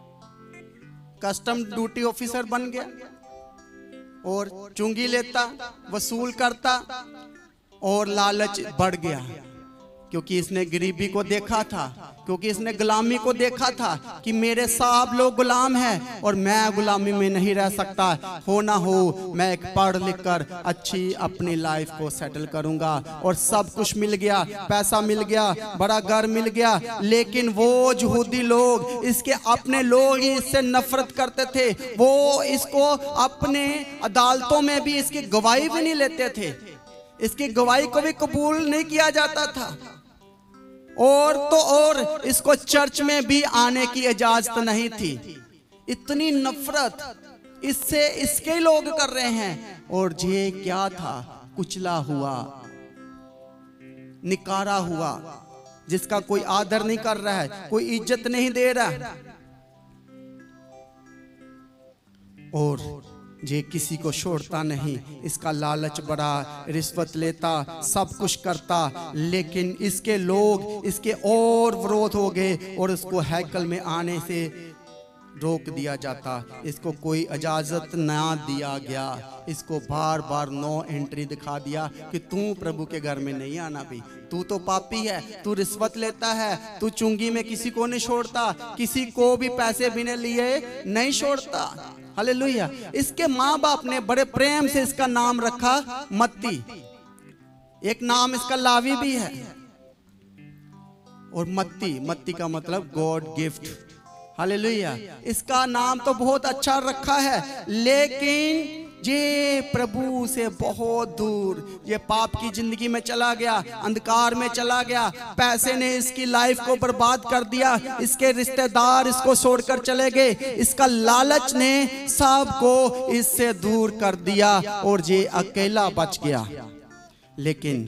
कस्टम ड्यूटी ऑफिसर बन गया और चुंगी लेता, वसूल करता और लालच बढ़ गया, क्योंकि इसने गरीबी को देखा था, क्योंकि इसने गुलामी को देखा था कि मेरे साहब लोग गुलाम हैं और मैं गुलामी में नहीं रह सकता। हो ना हो मैं एक पढ़ लिख कर अच्छी अपनी लाइफ को सेटल करूंगा। और सब कुछ मिल गया, पैसा मिल गया, बड़ा घर मिल गया। लेकिन वो यहूदी लोग, इसके अपने लोग ही इससे नफरत करते थे। वो इसको अपने अदालतों में भी इसकी गवाही भी नहीं लेते थे, इसकी गवाही को भी कबूल नहीं किया जाता था। और तो और इसको चर्च में भी आने की इजाजत नहीं थी। इतनी नफरत इससे इसके लोग कर रहे हैं। और ये क्या था? कुचला हुआ, निकारा हुआ, जिसका कोई आदर नहीं कर रहा है, कोई इज्जत नहीं दे रहा है। और ये किसी को छोड़ता नहीं, इसका लालच बड़ा, रिश्वत लेता, सब कुछ करता। लेकिन इसके लोग इसके और विरोध हो गए और उसको हैकल में आने से रोक दिया जाता, इसको कोई इजाज़त ना दिया गया। इसको बार बार नो एंट्री दिखा दिया कि तू प्रभु के घर में नहीं आना भी, तू तो पापी है, तू रिश्वत लेता है, तू चुंगी में किसी को नहीं छोड़ता, किसी को भी पैसे बिना लिए नहीं छोड़ता। हालेलुया। इसके माँ बाप ने बड़े प्रेम से इसका नाम रखा मत्ती। एक नाम इसका लावी भी है। और मत्ती, मत्ती का मतलब गॉड गिफ्ट। हालेलुया। इसका नाम तो बहुत अच्छा रखा है, लेकिन ये प्रभु से बहुत दूर, ये पाप की जिंदगी में चला गया, अंधकार में चला गया। पैसे ने इसकी लाइफ को बर्बाद कर दिया, इसके रिश्तेदार इसको छोड़कर चले गए, इसका लालच ने सबको इससे दूर कर दिया और ये अकेला बच गया। लेकिन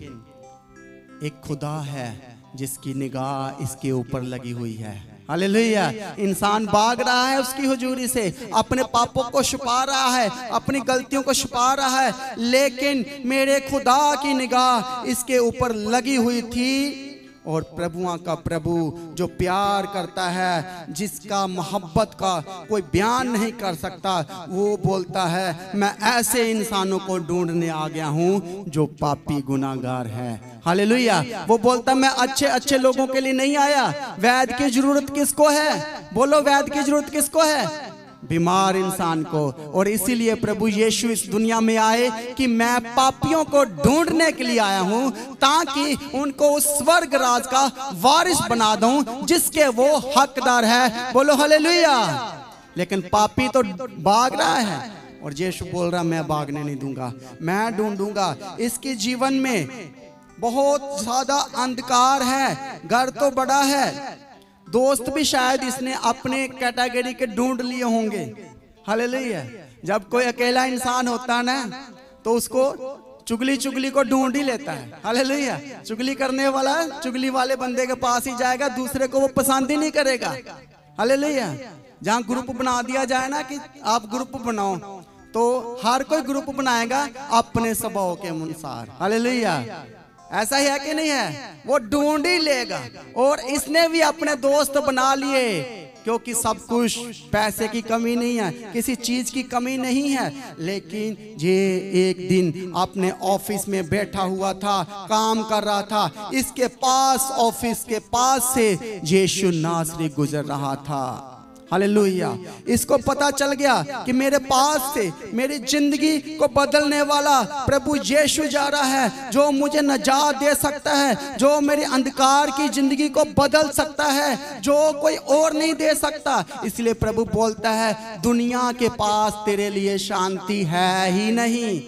एक खुदा है जिसकी निगाह इसके ऊपर लगी हुई है। हालेलुया। इंसान भाग रहा है उसकी हुजूरी से, अपने पापों को छुपा रहा है, अपनी गलतियों को छुपा रहा है, लेकिन मेरे खुदा की निगाह इसके ऊपर लगी हुई थी। और प्रभुओं का प्रभु जो प्यार करता है, जिसका मोहब्बत का कोई बयान नहीं कर सकता, वो बोलता है मैं ऐसे इंसानों को ढूंढने आ गया हूँ जो पापी गुनाहगार है। हालेलुया। वो बोलता मैं अच्छे अच्छे लोगों के लिए नहीं आया। वैद्य की जरूरत किसको है? बोलो, वैद्य की जरूरत किसको है? बीमार इंसान को। और इसीलिए प्रभु यीशु इस दुनिया में आए कि मैं पापियों को ढूंढने के लिए आया हूं, ताकि उनको उस स्वर्ग राज का वारिस बना दूं जिसके वो हकदार है। बोलो हालेलुया। लेकिन पापी तो भाग रहा है और यीशु बोल रहा मैं भागने नहीं दूंगा, मैं ढूंढूंगा। इसके जीवन में बहुत ज्यादा अंधकार है, घर तो बड़ा है, दोस्त भी शायद इसने अपने कैटेगरी के ढूंढ लिए होंगे। हालेलुया। जब कोई अकेला इंसान होता है ना, तो उसको चुगली चुगली को ढूंढ ही लेता है। हालेलुया। चुगली करने वाला चुगली वाले बंदे के पास ही जाएगा, दूसरे को वो पसंद ही नहीं करेगा। हालेलुया। जहाँ ग्रुप बना दिया जाए ना कि आप ग्रुप बनाओ, तो हर कोई ग्रुप बनाएगा अपने स्वभाव के अनुसार। हालेलुया। ऐसा ही है कि नहीं है? वो ढूंढ ही लेगा। और इसने भी अपने दोस्त बना लिए, क्योंकि सब कुछ, पैसे की कमी नहीं है, किसी चीज की कमी नहीं है। लेकिन ये एक दिन अपने ऑफिस में बैठा हुआ था, काम कर रहा था, इसके पास, ऑफिस के पास से यीशु नासरी गुजर रहा था। हालेलुया। इसको पता चल गया कि मेरे पास से मेरी जिंदगी को बदलने वाला प्रभु यीशु जा रहा है, जो मुझे नजात दे सकता है, जो मेरी अंधकार की जिंदगी को बदल सकता है, जो कोई और नहीं दे सकता। इसलिए प्रभु बोलता है दुनिया के पास तेरे लिए शांति है ही नहीं।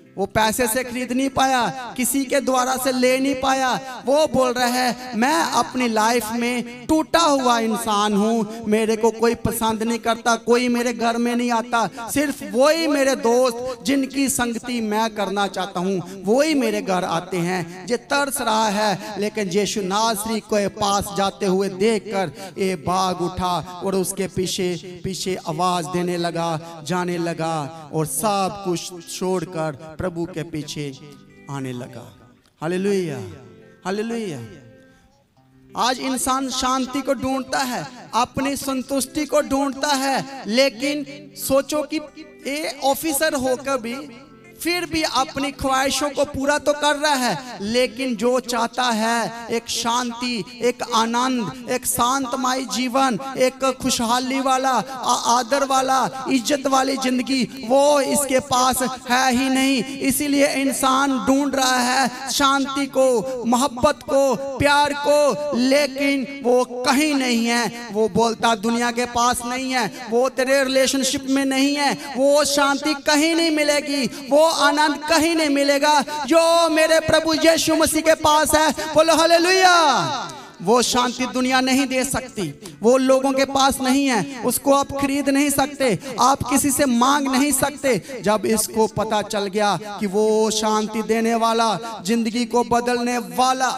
वो पैसे से खरीद नहीं पाया, किसी के द्वारा से ले नहीं पाया। वो बोल रहा है मैं अपनी लाइफ में टूटा हुआ इंसान हूँ, मेरे को कोई पसंद नहीं करता, कोई मेरे घर में नहीं आता, सिर्फ वही मेरे दोस्त जिनकी संगति मैं करना चाहता हूँ वही मेरे घर आते हैं। ये तरस रहा है, लेकिन यीशु नासरी के पास जाते हुए देखकर ये भाग उठा और उसके पीछे पीछे आवाज देने लगा, जाने लगा और सब कुछ छोड़कर प्रभु के पीछे आने लगा। Hallelujah, hallelujah. आज इंसान शांति को ढूंढता है, अपनी संतुष्टि को ढूंढता है, लेकिन सोचो कि ये ऑफिसर होकर भी फिर भी अपनी ख्वाहिशों को पूरा तो कर रहा है, लेकिन जो चाहता है एक शांति, एक आनंद, एक शांतमय जीवन, एक खुशहाली वाला, आदर वाला, इज्जत वाली जिंदगी, वो इसके पास है ही नहीं। इसीलिए इंसान ढूंढ रहा है शांति को, मोहब्बत को, प्यार को, लेकिन वो कहीं नहीं है। वो बोलता दुनिया के पास नहीं है, वो तेरे रिलेशनशिप में नहीं है, वो शांति कहीं नहीं मिलेगी, वो आनंद कहीं नहीं मिलेगा जो मेरे प्रभु यीशु मसीह के पास है। बोलो हालेलुया। वो शांति दुनिया नहीं दे सकती, वो लोगों के पास नहीं है, उसको आप खरीद नहीं सकते, आप किसी से मांग नहीं सकते। जब इसको पता चल गया कि वो शांति देने वाला, जिंदगी को बदलने वाला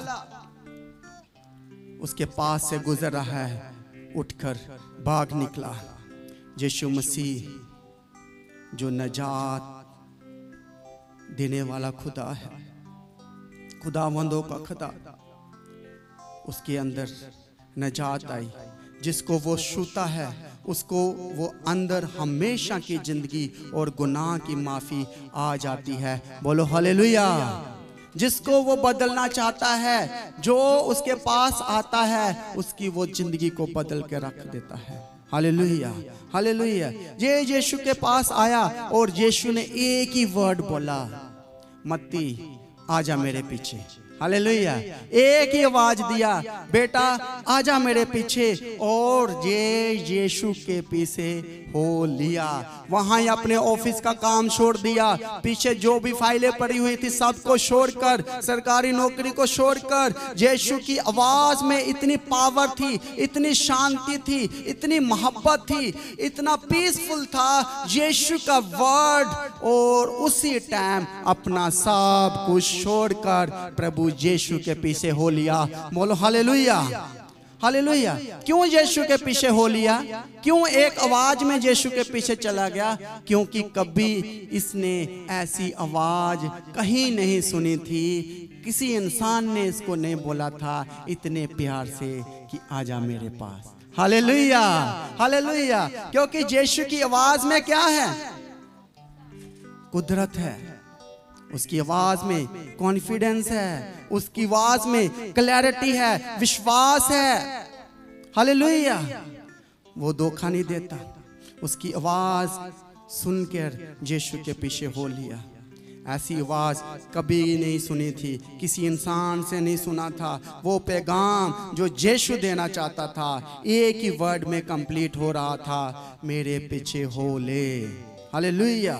उसके पास से गुजर रहा है, उठकर भाग निकला। यीशु मसीह जो नजात देने वाला खुदा है, खुदावंदों का खुदा, उसके अंदर नजात आई। जिसको वो छूता है उसको वो अंदर हमेशा की जिंदगी और गुनाह की माफी आ जाती है। बोलो हालेलुया। जिसको वो बदलना चाहता है, जो उसके पास आता है, उसकी वो जिंदगी को बदल के रख देता है। Hallelujah, hallelujah. ये यीशु के पास आया और यीशु ने एक ही वर्ड बोला, मत्ती आजा मेरे पीछे। हालेलुया। एक ही आवाज दिया, बेटा आजा मेरे पीछे, और ये यीशु के पीछे हो लिया। वहां ही अपने ऑफिस का काम छोड़ दिया, पीछे जो भी फाइलें पड़ी हुई थी सबको छोड़कर, सरकारी नौकरी को छोड़कर, यीशु की आवाज में इतनी पावर थी, इतनी शांति थी, इतनी मोहब्बत थी, इतना पीसफुल था यीशु का वर्ड। और उसी टाइम अपना सब कुछ छोड़कर प्रभु यीशु के पीछे हो लिया। बोलो हालेलुया, हालेलुया। क्यों यीशु के पीछे हो लिया? क्यों एक आवाज में यीशु के पीछे चला गया? क्योंकि कभी इसने ऐसी आवाज कहीं नहीं सुनी थी, किसी इंसान ने इसको नहीं बोला था इतने प्यार से कि आजा मेरे पास। Hallelujah, hallelujah. क्योंकि यीशु की आवाज में क्या है? कुदरत है, उसकी आवाज में कॉन्फिडेंस है, उसकी आवाज में क्लैरिटी है, विश्वास है। हालेलुया। वो धोखा नहीं देता। उसकी आवाज सुनकर यीशु के पीछे हो लिया। ऐसी आवाज कभी नहीं सुनी थी, किसी इंसान से नहीं सुना था। वो पैगाम जो यीशु देना चाहता था एक ही वर्ड में कंप्लीट हो रहा था, मेरे पीछे हो ले। हालेलुया।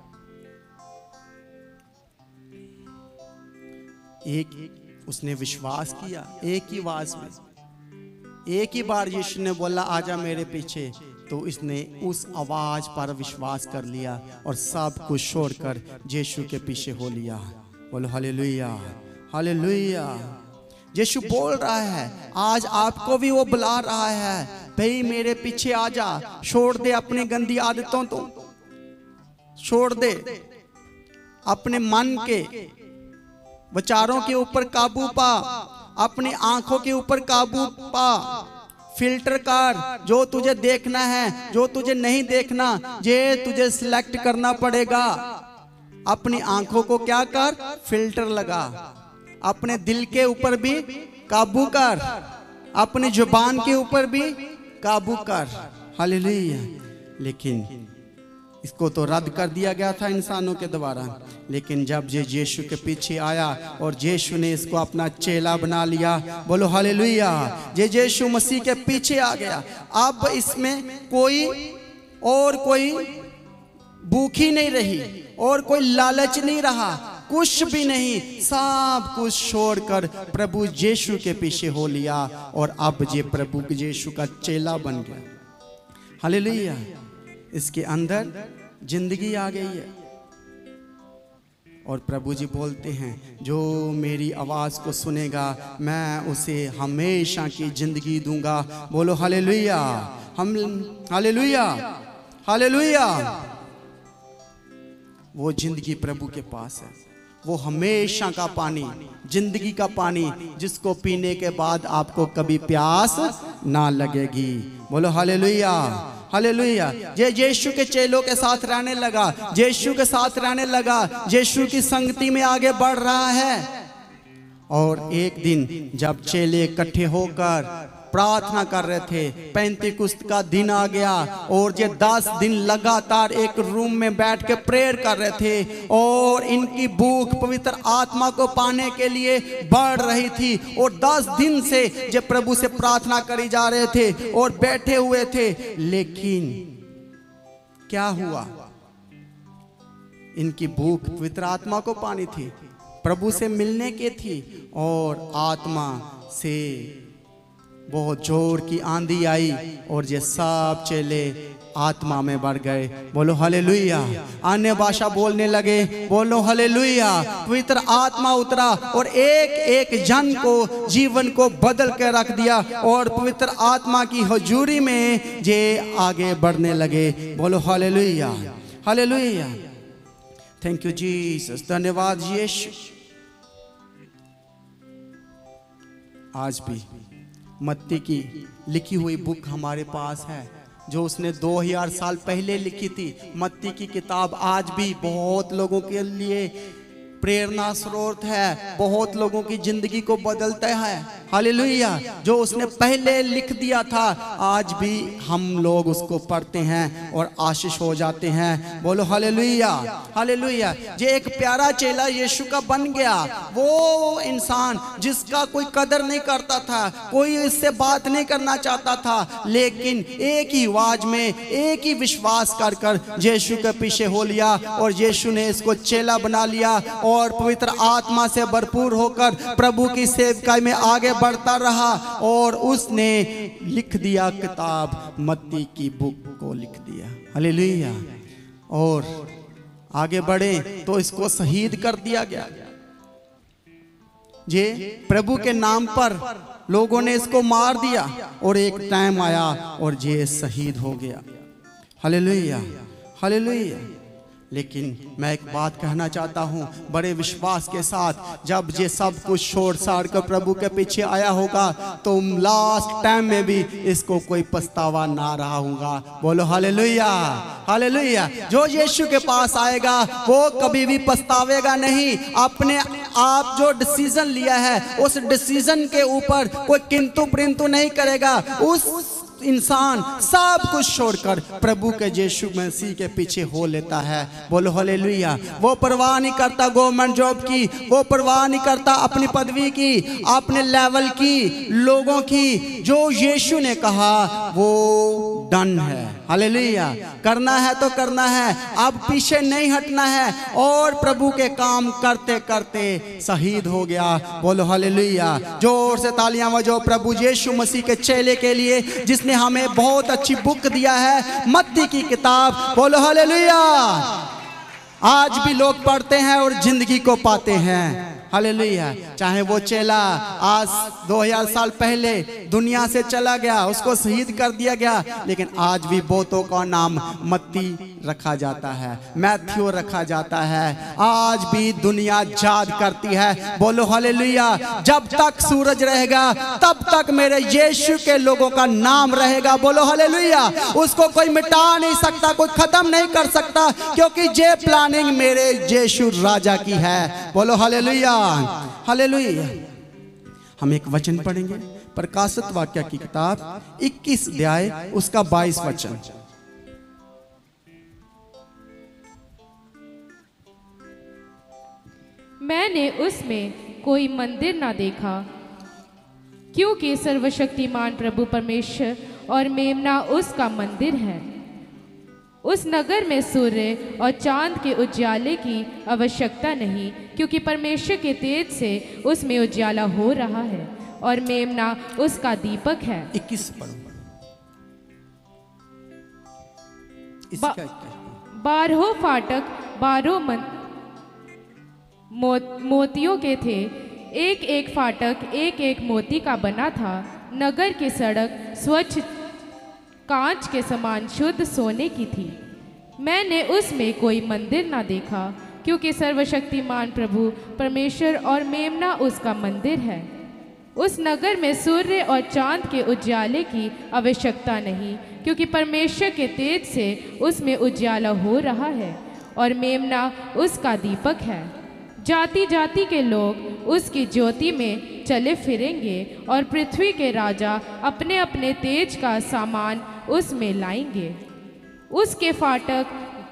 एक उसने विश्वास किया, एक ही आवाज में, एक ही बार यीशु ने बोला आजा मेरे पीछे, तो इसने उस आवाज पर विश्वास कर लिया और सब कुछ छोड़कर यीशु के पीछे हो लिया। बोलो हालेलुया, हालेलुया। यीशु बोल रहा है आज आपको भी वो बुला रहा है, भाई मेरे पीछे आजा, छोड़ दे अपनी गंदी आदतों, तो छोड़ दे अपने मन के विचारों के ऊपर काबू पा, अपनी आंखों के ऊपर काबू पा, फिल्टर कर जो तुझे देखना है, जो तुझे नहीं देखना ये तुझे सिलेक्ट करना पड़ेगा। अपनी आंखों को क्या कर, फिल्टर लगा, अपने दिल के ऊपर भी काबू कर, अपनी जुबान के ऊपर भी काबू कर। हालेलुया। लेकिन इसको तो रद्द कर दिया गया था इंसानों के द्वारा, लेकिन जब ये यीशु के पीछे आया और यीशु ने इसको अपना चेला बना लिया, बोलो हालेलुया, ये यीशु मसीह के पीछे आ गया। अब इसमें कोई और कोई भूखी नहीं रही और कोई लालच नहीं रहा, कुछ भी नहीं, सब कुछ छोड़कर प्रभु यीशु के पीछे हो लिया और अब ये प्रभु यीशु का चेला बन गया। हालेलुया। इसके अंदर जिंदगी आ गई है और प्रभु जी बोलते हैं जो मेरी आवाज को सुनेगा मैं उसे हमेशा की जिंदगी दूंगा। बोलो हालेलुया, हम हालेलुया, हालेलुया। वो जिंदगी प्रभु के पास है, वो हमेशा का पानी, जिंदगी का पानी, जिसको पीने के बाद आपको कभी प्यास ना लगेगी। बोलो हालेलुया, हालेलुया। ये यीशु के चेलों के साथ रहने लगा, यीशु के साथ रहने लगा, यीशु की संगति में आगे बढ़ रहा है। और एक दिन जब चेले इकट्ठे होकर प्रार्थना कर रहे थे, पेंतीकुस्त का दिन आ गया और ये दस दिन लगातार एक रूम में बैठ के प्रेयर कर रहे थे और इनकी भूख पवित्र आत्मा को पाने के लिए बढ़ रही थी। और दस दिन से ये प्रभु से प्रार्थना करी जा रहे थे और बैठे हुए थे, लेकिन क्या हुआ? इनकी भूख पवित्र आत्मा को पानी थी, प्रभु से मिलने की थी और आत्मा से बहुत जोर की आंधी आई और ये सब चेले आत्मा में बढ़ गए। बोलो हालेलुया। अन्य भाषा बोलने लगे। बोलो हालेलुया। पवित्र आत्मा उतरा और एक एक जन को जीवन को बदल के रख दिया और पवित्र आत्मा की हुजूरी में ये आगे बढ़ने लगे। बोलो hallelujah, hallelujah. Thank you Jesus. धन्यवाद यीशु। आज भी मत्ती की लिखी हुई बुक हमारे पास है जो उसने दो हजार साल पहले लिखी थी। मत्ती की किताब आज भी बहुत लोगों के लिए प्रेरणा स्रोत है, बहुत लोगों की जिंदगी को बदलता है। हालेलुया। जो उसने पहले लिख दिया था आज भी हम लोग उसको पढ़ते हैं और आशीष हो जाते हैं। बोलो हालेलुया, हालेलुया। ये एक प्यारा चेला यीशु का बन गया, वो इंसान जिसका कोई कदर नहीं करता था, कोई इससे बात नहीं करना चाहता था, लेकिन एक ही आवाज में एक ही विश्वास कर कर यीशु के पीछे हो लिया और यीशु ने इसको चेला बना लिया और पवित्र आत्मा से भरपूर होकर प्रभु की सेवकाई में आगे बढ़ता रहा और उसने लिख दिया किताब, मत्ती की बुक को लिख दिया। हालेलुया। और आगे बढ़े तो इसको शहीद कर दिया गया। जे प्रभु के नाम पर लोगों ने इसको मार दिया और एक टाइम आया और ये शहीद हो गया। Hallelujah, hallelujah. लेकिन मैं एक बात कहना चाहता हूँ बड़े विश्वास के साथ, जब ये सब कुछ छोड़ छाड़ कर प्रभु के पीछे आया होगा तो लास्ट टाइम में भी इसको कोई पछतावा ना रहा होगा। बोलो हालेलुया, हालेलुया। जो यीशु के पास आएगा वो कभी भी पछतावेगा नहीं। अपने आप जो डिसीजन लिया है उस डिसीजन के ऊपर कोई किंतु परंतु नहीं करेगा। उस इंसान सब कुछ छोड़कर प्रभु के यीशु मसीह के पीछे हो लेता है। बोलो हालेलुया। वो परवाह नहीं करता गवर्नमेंट जॉब की, वो परवाह नहीं करता अपनी पदवी की, अपने लेवल की, लोगों की। जो यीशु ने कहा वो डन है। हालेलुया। करना है तो करना है, अब पीछे नहीं हटना है और प्रभु के काम करते करते शहीद हो गया। बोलो हालेलुया। जोर से तालियां बजाओ प्रभु यीशु मसीह के चेले के लिए जिसने हमें बहुत अच्छी बुक दिया है, मत्ती की किताब। बोलो हालेलुया। आज भी लोग पढ़ते हैं और जिंदगी को पाते हैं। हालेलुया। चाहे वो चेला आज दो हजार साल पहले दुनिया से चला गया, उसको शहीद कर दिया गया, लेकिन आज भी बहुतों का नाम मत्ती रखा जाता है, मैथ्यू रखा जाता है। आज भी दुनिया याद करती है। बोलो हालेलुया। जब तक सूरज रहेगा तब तक मेरे यीशु के लोगों का नाम रहेगा। बोलो हालेलुया। उसको कोई मिटा नहीं सकता, कोई खत्म नहीं कर सकता, क्योंकि ये प्लानिंग मेरे यीशु राजा की है। बोलो हालेलुया, हालेलुया। हम एक वचन पढ़ेंगे, प्रकाशित वाक्य की किताब इक्कीस अध्याय उसका बाईस वचन। मैंने उसमें कोई मंदिर ना देखा, क्योंकि सर्वशक्तिमान प्रभु परमेश्वर और मेमना उसका मंदिर है उस नगर में सूर्य और चांद के उजाले की आवश्यकता नहीं, क्योंकि परमेश्वर के तेज से उसमें उजाला हो रहा है और मेमना उसका दीपक है। इक्कीस पढ़ो। इसका बा, बारहों फाटक बारह मन, मो, मोतियों के थे। एक एक फाटक एक एक मोती का बना था। नगर की सड़क स्वच्छ कांच के समान शुद्ध सोने की थी। मैंने उसमें कोई मंदिर ना देखा, क्योंकि सर्वशक्तिमान प्रभु परमेश्वर और मेमना उसका मंदिर है। उस नगर में सूर्य और चांद के उजाले की आवश्यकता नहीं, क्योंकि परमेश्वर के तेज से उसमें उजाला हो रहा है और मेमना उसका दीपक है। जाति जाति के लोग उसकी ज्योति में चले फिरेंगे और पृथ्वी के राजा अपने अपने तेज का सामान उसमें लाएंगे। उसके फाटक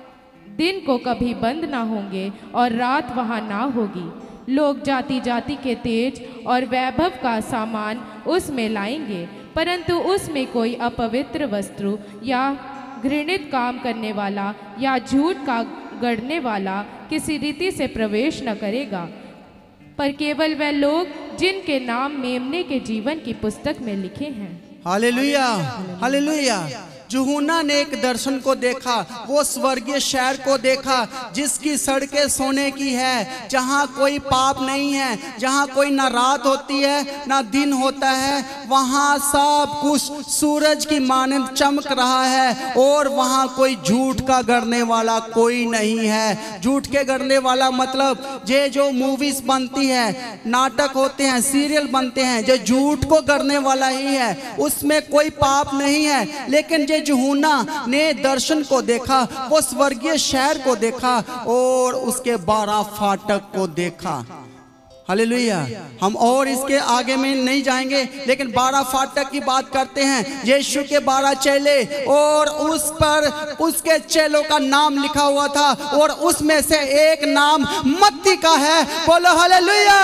दिन को कभी बंद ना होंगे और रात वहाँ ना होगी। लोग जाति जाति के तेज और वैभव का सामान उसमें लाएंगे, परंतु उसमें कोई अपवित्र वस्त्र या घृणित काम करने वाला या झूठ का गढ़ने वाला किसी रीति से प्रवेश न करेगा, पर केवल वह लोग जिनके नाम मेमने के जीवन की पुस्तक में लिखे हैं। Hallelujah, hallelujah. यूहन्ना ने एक दर्शन को देखा, वो स्वर्गीय शहर को देखा जिसकी सड़कें सोने की है, जहाँ कोई पाप नहीं है, जहाँ कोई ना रात होती है ना दिन होता है। वहाँ सब कुछ सूरज की मानंद चमक रहा है और वहाँ कोई झूठ का गढ़ने वाला कोई नहीं है। झूठ के गढ़ने वाला मतलब ये जो मूवीज बनती है, नाटक होते हैं, सीरियल बनते हैं, जो झूठ को गढ़ने वाला ही है, उसमें कोई पाप नहीं है। लेकिन जो यूहन्ना ने दर्शन को देखा, वो स्वर्गीय शहर को देखा और उसके बारह फाटक को देखा। हालेलुया। हम और इसके आगे में नहीं जाएंगे, लेकिन बारह फाटक की बात करते हैं। यीशु के बारह चेले और उस पर उसके चेलों का नाम लिखा हुआ था और उसमें से एक नाम मत्ती का है। बोलो हालेलुया।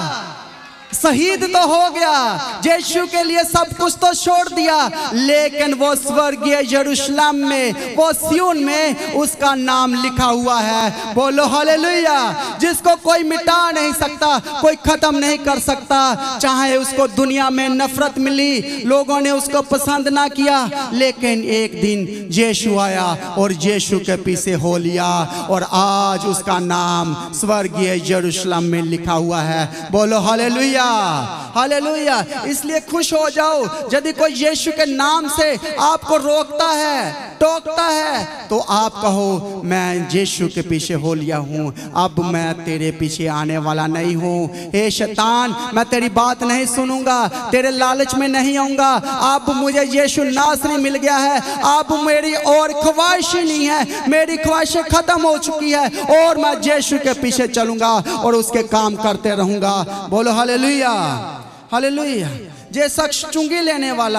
शहीद तो हो गया, यीशु के लिए सब कुछ तो छोड़ दिया, लेकिन वो स्वर्गीय यरूशलेम में, वो सिय्योन में उसका नाम लिखा हुआ है। बोलो हालेलुया। जिसको कोई मिटा नहीं सकता, कोई खत्म नहीं कर सकता। चाहे उसको दुनिया में नफरत मिली, लोगों ने उसको पसंद ना किया, लेकिन एक दिन यीशु आया और यीशु के पीछे हो लिया और आज उसका नाम स्वर्गीय यरूशलेम में लिखा हुआ है। बोलो हालेलुया, हालेलुया। इसलिए खुश हो जाओ, यदि कोई यीशु के नाम से आपको रोकता है, टोकता है, तो आप कहो मैं यीशु के पीछे हो लिया हूँ, अब मैं तेरे पीछे आने वाला नहीं हूँ। हे शैतान, मैं तेरी बात नहीं सुनूंगा, तेरे लालच में नहीं आऊंगा। अब मुझे यीशु नासरी मिल गया है, अब मेरी और ख्वाहिश ही नहीं है, मेरी ख्वाहिशें खत्म हो चुकी है और मैं यीशु के पीछे चलूंगा और उसके काम करते रहूंगा। बोलो हालेलुया, हालेलुया। जे शख्स चुंगी लेने वाला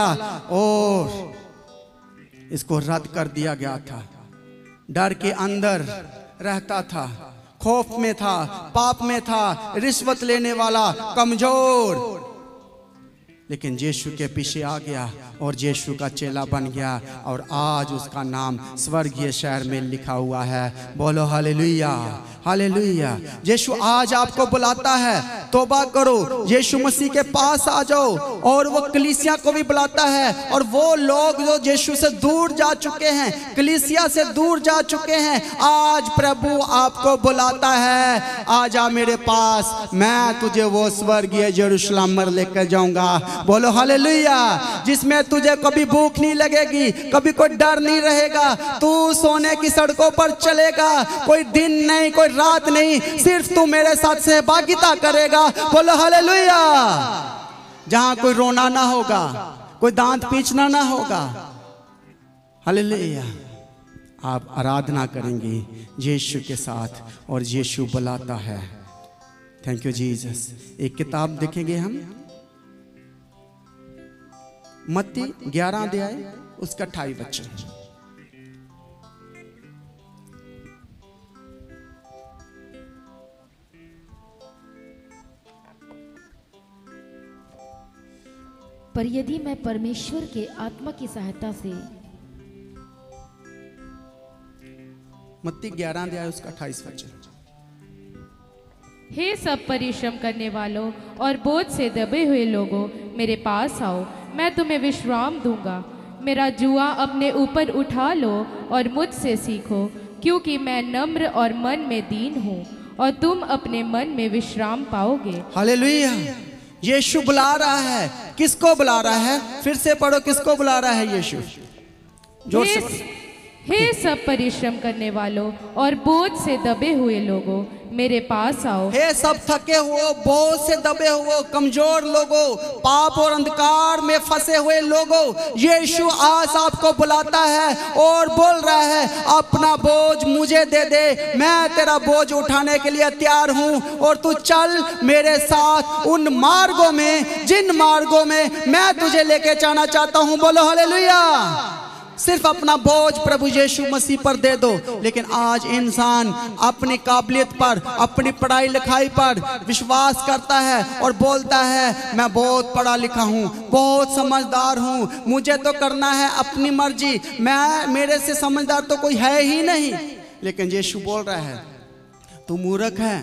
और इसको रद्द कर दिया गया था, डर के अंदर रहता था, खौफ में था, पाप में था, रिश्वत लेने वाला, कमजोर, लेकिन यीशु के पीछे आ गया और यीशु का चेला बन गया और आज उसका नाम स्वर्गीय शहर में लिखा हुआ है। बोलो हालेलुया, हालेलुया। यीशु आज आपको बुलाता है, तौबा करो, यीशु मसीह के पास आ जाओ। और वो कलीसिया को भी बुलाता है, और वो लोग जो यीशु से दूर जा चुके हैं, कलीसिया से दूर जा चुके हैं, आज प्रभु आपको बुलाता है, आजा मेरे पास, मैं तुझे वो स्वर्गीय यरूशलेम में लेकर जाऊंगा। बोलो हालेलुया। जिसमें तुझे कभी भूख नहीं लगेगी, कभी कोई डर नहीं रहेगा, तू सोने की सड़कों पर चलेगा, कोई दिन नहीं, कोई रात नहीं, सिर्फ तू मेरे साथ सहभागिता करेगा। बोलो हालेलुया। जहां कोई रोना ना होगा, कोई दांत पीचना ना होगा। हालेलुया। आप आराधना करेंगे यीशु के साथ और यीशु बुलाता है। Thank you Jesus. एक किताब देखेंगे हम, मत्ती ग्यारह अध्याय उसका अट्ठाईस वचन। पर यदि मैं परमेश्वर के आत्मा की सहायता से मत्ती ग्यारह अध्याय उसका अट्ठाईस वचन। हे सब परिश्रम करने वालों और बोझ से दबे हुए लोगों, मेरे पास आओ, मैं तुम्हें विश्राम दूंगा। मेरा जुआ अपने ऊपर उठा लो और मुझसे सीखो, क्योंकि मैं नम्र और मन में दीन हूँ, और तुम अपने मन में विश्राम पाओगे। हालेलुया। यीशु बुला रहा है। किसको बुला रहा है? फिर से पढ़ो, किसको बुला रहा है यीशु? जोर से पढ़ो। हे सब परिश्रम करने वालों और बोझ से दबे हुए लोगों, मेरे पास आओ। हे सब थके हुए, बोझ से दबे हुए, कमजोर लोगों, पाप और अंधकार में फंसे हुए लोगों, यीशु आज आपको बुलाता है और बोल रहा है, अपना बोझ मुझे दे दे, मैं तेरा बोझ उठाने के लिए तैयार हूं, और तू चल मेरे साथ उन मार्गों में जिन मार्गों में मैं तुझे लेके जाना चाहता हूं। बोलो हालेलुया। सिर्फ अपना बोझ प्रभु यीशु मसीह पर दे दो। लेकिन आज इंसान अपनी काबिलियत पर, अपनी पढ़ाई लिखाई पर विश्वास करता है और बोलता है, मैं बहुत पढ़ा लिखा हूँ, बहुत समझदार हूँ, मुझे तो करना है अपनी मर्जी, मैं मेरे से समझदार तो कोई है ही नहीं। लेकिन यीशु बोल रहा है, तू मूर्ख है।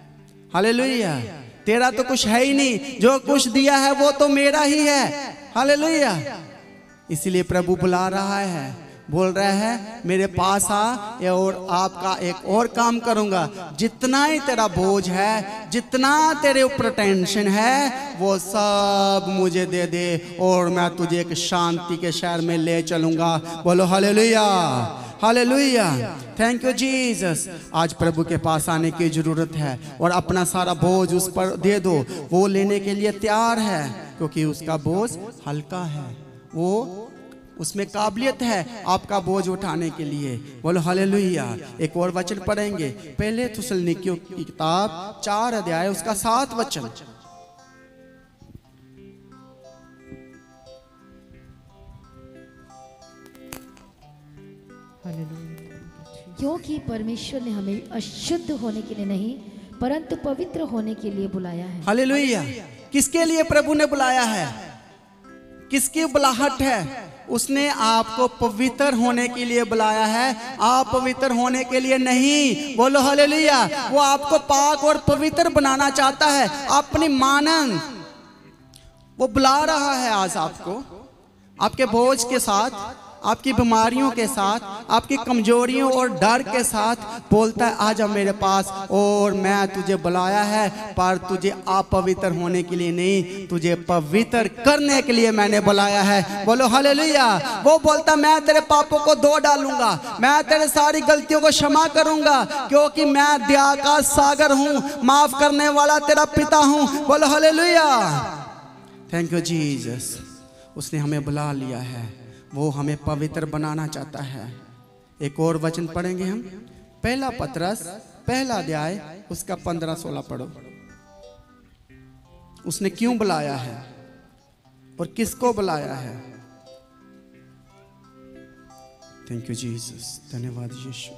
हालेलुया। तेरा तो कुछ है ही नहीं, जो कुछ दिया है वो तो मेरा ही है। हालेलुया। इसीलिए प्रभु बुला रहा है, बोल रहा है, मेरे पास आ और आपका एक और काम करूंगा। जितना ही तेरा बोझ है, जितना तेरे ऊपर टेंशन है, वो सब मुझे दे दे और मैं तुझे एक शांति के शहर में ले चलूंगा। बोलो hallelujah. Hallelujah. Thank you Jesus. आज प्रभु के पास आने की जरूरत है और अपना सारा बोझ उस पर दे दो। वो लेने के लिए तैयार है, क्योंकि उसका बोझ हल्का है, वो उसमें काबिलियत है आपका बोझ उठाने के लिए। बोलो हालेलुया। एक और वचन पढ़ेंगे, पहले थिस्सलुनीकियों की किताब चार अध्याय उसका सात वचन। क्योंकि परमेश्वर ने हमें अशुद्ध होने के लिए नहीं, परंतु पवित्र होने के लिए बुलाया है। हालेलुया। किसके लिए प्रभु ने बुलाया है? किसकी बुलाहट है? उसने आपको पवित्र होने के लिए बुलाया है, आप पवित्र होने के लिए नहीं। बोलो हालेलुया। वो आपको पाक और पवित्र बनाना चाहता है, अपनी मानन। वो बुला रहा है आज आपको, आपके बोझ के साथ, आपकी बीमारियों के साथ, आपकी कमजोरियों और डर के साथ बोलता है, आजा मेरे पास, और मैं तुझे बुलाया है, पर तुझे अपवित्र होने के लिए नहीं, तुझे पवित्र करने के लिए मैंने बुलाया है। बोलो हालेलुया। वो बोलता, मैं तेरे पापों को धो डालूंगा, मैं तेरे सारी गलतियों को क्षमा करूंगा, क्योंकि मैं दया का सागर हूं, माफ करने वाला तेरा पिता हूं। बोलो हालेलुया। Thank you Jesus. उसने हमें बुला लिया है, वो हमें पवित्र बनाना चाहता है। एक और वचन पढ़ेंगे हम, पहला पतरस पहला अध्याय उसका पंद्रह सोलह पढ़ो। उसने क्यों बुलाया है और किसको बुलाया है? Thank you Jesus. धन्यवाद यीशु।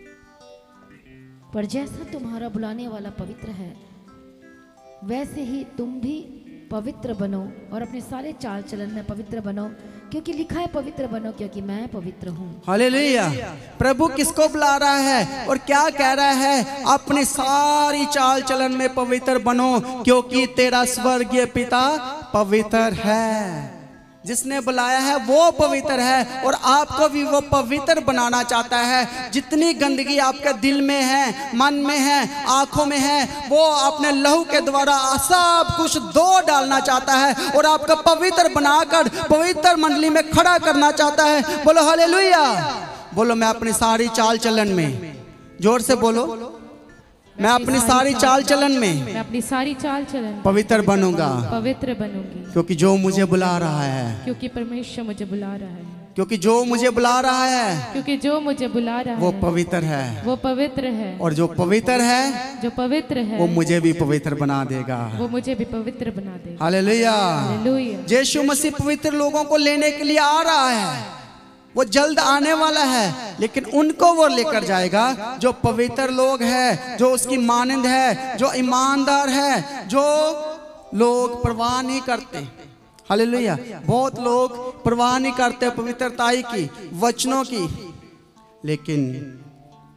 पर जैसा तुम्हारा बुलाने वाला पवित्र है, वैसे ही तुम भी पवित्र बनो और अपने सारे चाल चलन में पवित्र बनो, क्योंकि लिखा है, पवित्र बनो क्योंकि मैं पवित्र हूँ। हालेलुया। प्रभु किसको बुला रहा है और क्या कह रहा है? अपनी सारी चाल चलन में पवित्र बनो, क्योंकि तेरा स्वर्गीय पिता पवित्र है। जिसने बुलाया है वो पवित्र है और आपको भी वो पवित्र बनाना चाहता है। जितनी गंदगी आपके दिल में है, मन में है, आंखों में है, वो अपने लहू के द्वारा सब कुछ धो डालना चाहता है और आपको पवित्र बनाकर पवित्र मंडली में खड़ा करना चाहता है। बोलो हालेलुया। बोलो, मैं अपनी सारी चाल चलन में, जोर से बोलो, मैं अपनी सारी चाल चलन में मैं अपनी सारी चाल चलन पवित्र बनूंगा, पवित्र बनूंगी, क्योंकि जो मुझे बुला रहा है, क्योंकि परमेश्वर मुझे बुला रहा है, क्योंकि जो मुझे बुला रहा है, क्योंकि जो मुझे बुला रहा वो है पवित्र है, वो पवित्र है, और जो पवित्र है जो पवित्र है वो मुझे भी पवित्र बना देगा। वो मुझे भी पवित्र बना देगा। हालेलुया। हालेलुया। यीशु मसीह पवित्र लोगों को लेने के लिए आ रहा है, वो जल्द आने वाला है, लेकिन उनको वो लेकर जाएगा जो पवित्र लोग हैं, जो उसकी मानंद है, जो ईमानदार है, जो लोग परवाह नहीं करते। हालेलुया। बहुत लोग परवाह नहीं करते पवित्रताई की, वचनों की, लेकिन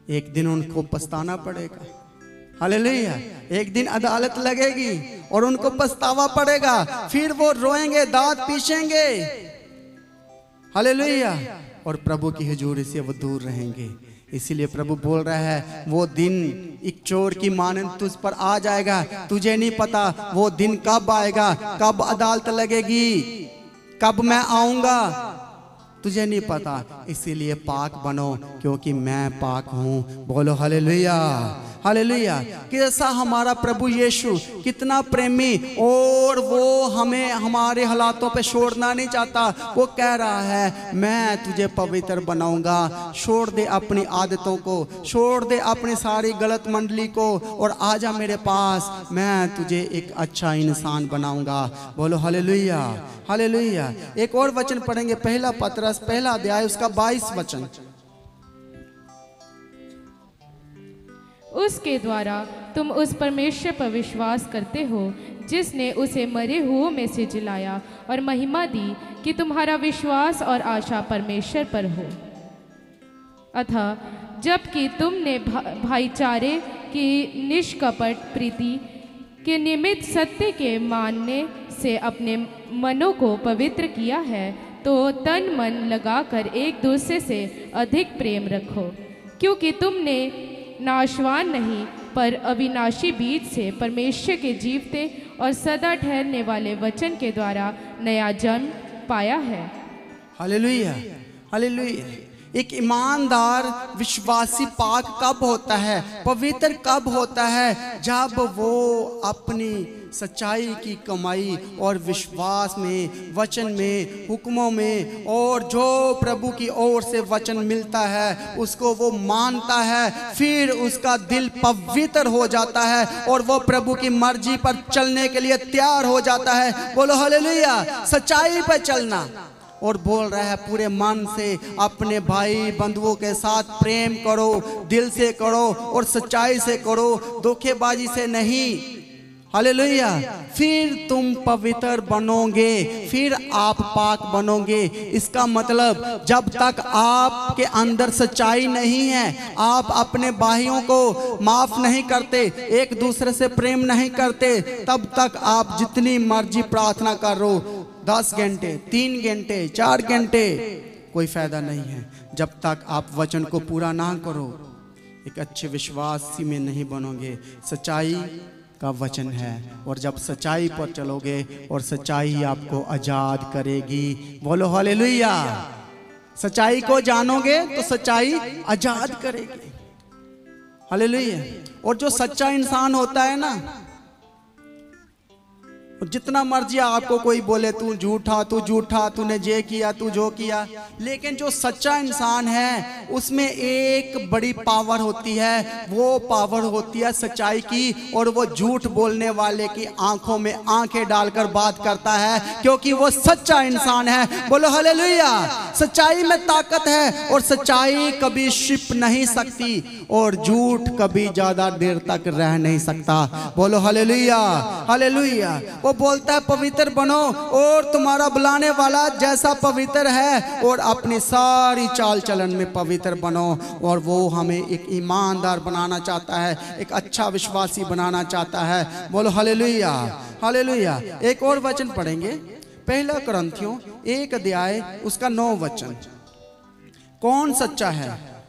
एक दिन उनको पछताना पड़ेगा। हालेलुया। एक दिन अदालत लगेगी और उनको पछतावा पड़ेगा, फिर वो रोएंगे, दांत पीसेंगे। हालेलुया। और प्रभु की हुजूरी से वो दूर रहेंगे। इसीलिए प्रभु बोल रहा है वो दिन एक चोर की मानंद तुझ पर आ जाएगा, तुझे नहीं पता वो दिन कब आएगा, कब अदालत लगेगी, कब मैं आऊंगा, तुझे नहीं पता। इसीलिए पाक बनो क्योंकि मैं पाक हूँ। बोलो हालेलुया, हालेलुया। कैसा हमारा प्रभु यीशु कितना प्रेमी, और वो हमें हमारे हालातों पे छोड़ना नहीं चाहता। वो कह रहा है मैं तुझे पवित्र बनाऊंगा। छोड़ दे अपनी आदतों को, छोड़ दे अपनी सारी गलत मंडली को और आजा मेरे पास, मैं तुझे एक अच्छा इंसान बनाऊंगा। बोलो हालेलुया, हालेलुया। एक और वचन पढ़ेंगे, पहला पतरस पहला अध्याय उसका बाईस वचन। उसके द्वारा तुम उस परमेश्वर पर विश्वास करते हो जिसने उसे मरे हुओं में से जिलाया और महिमा दी कि तुम्हारा विश्वास और आशा परमेश्वर पर हो। अतः जबकि तुमने भा, भाईचारे की निष्कपट प्रीति के निमित्त सत्य के मानने से अपने मनों को पवित्र किया है, तो तन मन लगाकर एक दूसरे से अधिक प्रेम रखो, क्योंकि तुमने नाशवान नहीं पर अविनाशी बीज से परमेश्वर के जीवते और सदा ठहरने वाले वचन के द्वारा नया जन्म पाया है। Hallelujah, hallelujah. एक ईमानदार विश्वासी पाक कब होता है, पवित्र कब होता है? जब वो अपनी सच्चाई की कमाई और विश्वास में, वचन में, हुक्मों में और जो प्रभु की ओर से वचन मिलता है उसको वो मानता है, फिर उसका दिल पवित्र हो जाता है और वो प्रभु की मर्जी पर चलने के लिए तैयार हो जाता है। बोलो हालेलुया। सच्चाई पर चलना, और बोल रहा है पूरे मन से अपने भाई बंधुओं के साथ प्रेम करो, दिल से करो और सच्चाई से करो, धोखेबाजी से नहीं। हालेलुया। फिर तुम पवित्र बनोगे, फिर आप पाक बनोगे। इसका मतलब जब तक आपके अंदर सच्चाई नहीं है, आप अपने भाइयों को माफ नहीं करते, एक दूसरे से प्रेम नहीं करते, तब तक आप जितनी मर्जी प्रार्थना करो, दस घंटे, तीन घंटे, चार घंटे, कोई फायदा नहीं है। जब तक आप वचन को पूरा ना करो, एक अच्छे विश्वासी में नहीं बनोगे। सच्चाई का वचन है, और जब सच्चाई पर चलोगे और सच्चाई आपको आजाद करेगी। बोलो हालेलुया। सच्चाई को जानोगे तो सच्चाई आजाद करेगी। हालेलुया। और जो सच्चा इंसान होता है ना, जितना मर्जी आपको कोई बोले तू झूठा, तू झूठा, तूने ये किया, तू जो किया, लेकिन जो सच्चा इंसान है उसमें एक बड़ी पावर होती है, वो पावर होती है सच्चाई की, और वो झूठ बोलने वाले की आंखों में आंखें डालकर बात करता है, क्योंकि वो सच्चा इंसान है। बोलो हालेलुया। सच्चाई में ताकत है, और सच्चाई कभी छिप नहीं सकती, और झूठ कभी ज्यादा देर तक रह नहीं सकता। बोलो हालेलुया, हालेलुया। वो बोलता है पवित्र बनो, और तुम्हारा बुलाने वाला जैसा पवित्र है, और अपनी सारी चाल चलन में पवित्र बनो। और वो हमें एक ईमानदार बनाना चाहता है, एक अच्छा विश्वासी बनाना चाहता है। बोलो हालेलुया, हालेलुया। एक और वचन पढ़ेंगे, पहला कुरिन्थियों एक अध्याय उसका नौ वचन। कौन सच्चा है?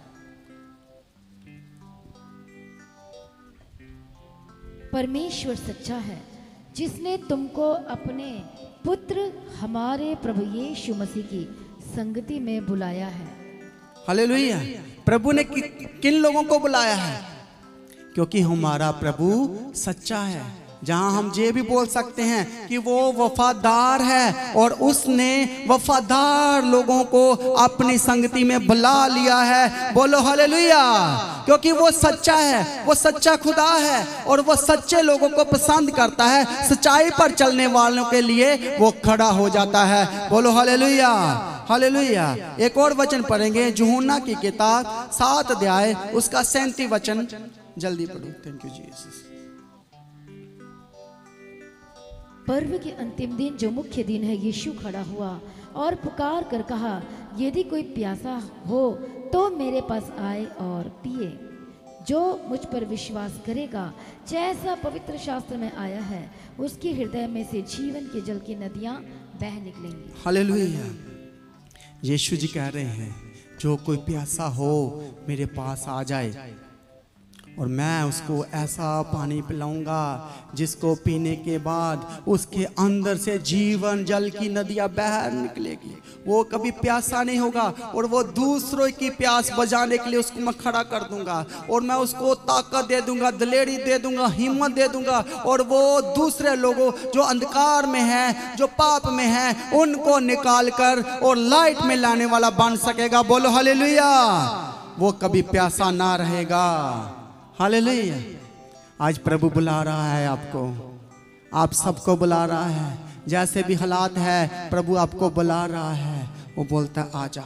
परमेश्वर सच्चा है, जिसने तुमको अपने पुत्र हमारे प्रभु यीशु मसीह की संगति में बुलाया है। हालेलुया। प्रभु ने कि, किन लोगों को बुलाया है? क्योंकि हमारा प्रभु सच्चा है। जहां हम ये भी बोल सकते हैं कि वो वफादार है, और उसने वफादार लोगों को अपनी संगति में बुला लिया है। बोलो हालेलुया। क्योंकि वो सच्चा है, वो सच्चा खुदा है, और वो सच्चे लोगों को पसंद करता है। सच्चाई पर चलने वालों के लिए वो खड़ा हो जाता है। बोलो हालेलुया, हालेलुया। एक और वचन पढ़ेंगे, यूहन्ना की किताब सात अध्याय उसका सैंतीस वचन। जल्दी पढ़ो। Thank you Jesus. पर्व के अंतिम दिन जो मुख्य दिन है, यीशु खड़ा हुआ और पुकार कर कहा, यदि कोई प्यासा हो तो मेरे पास आए और पिए। जो मुझ पर विश्वास करेगा, जैसा पवित्र शास्त्र में आया है, उसके हृदय में से जीवन के जल की नदियां बह निकलेंगी। हालेलुया। यीशु जी कह रहे हैं, जो कोई प्यासा हो मेरे पास आ जाए और मैं उसको ऐसा पानी पिलाऊंगा जिसको पीने के बाद उसके अंदर से जीवन जल की नदियां बह निकलेगी। वो कभी प्यासा नहीं होगा और वो दूसरों की प्यास बुझाने के लिए उसको मैं खड़ा कर दूंगा और मैं उसको ताकत दे दूंगा, दिलेरी दे दूंगा, हिम्मत दे दूंगा और वो दूसरे लोगों जो अंधकार में हैं, जो पाप में हैं, उनको निकाल कर और लाइट में लाने वाला बन सकेगा। बोलो हालेलुया। वो कभी प्यासा ना रहेगा। हालेलुया। आज प्रभु बुला रहा है आपको, आप सबको बुला रहा है। जैसे भी हालात है, प्रभु आपको बुला रहा है। वो बोलता है, आजा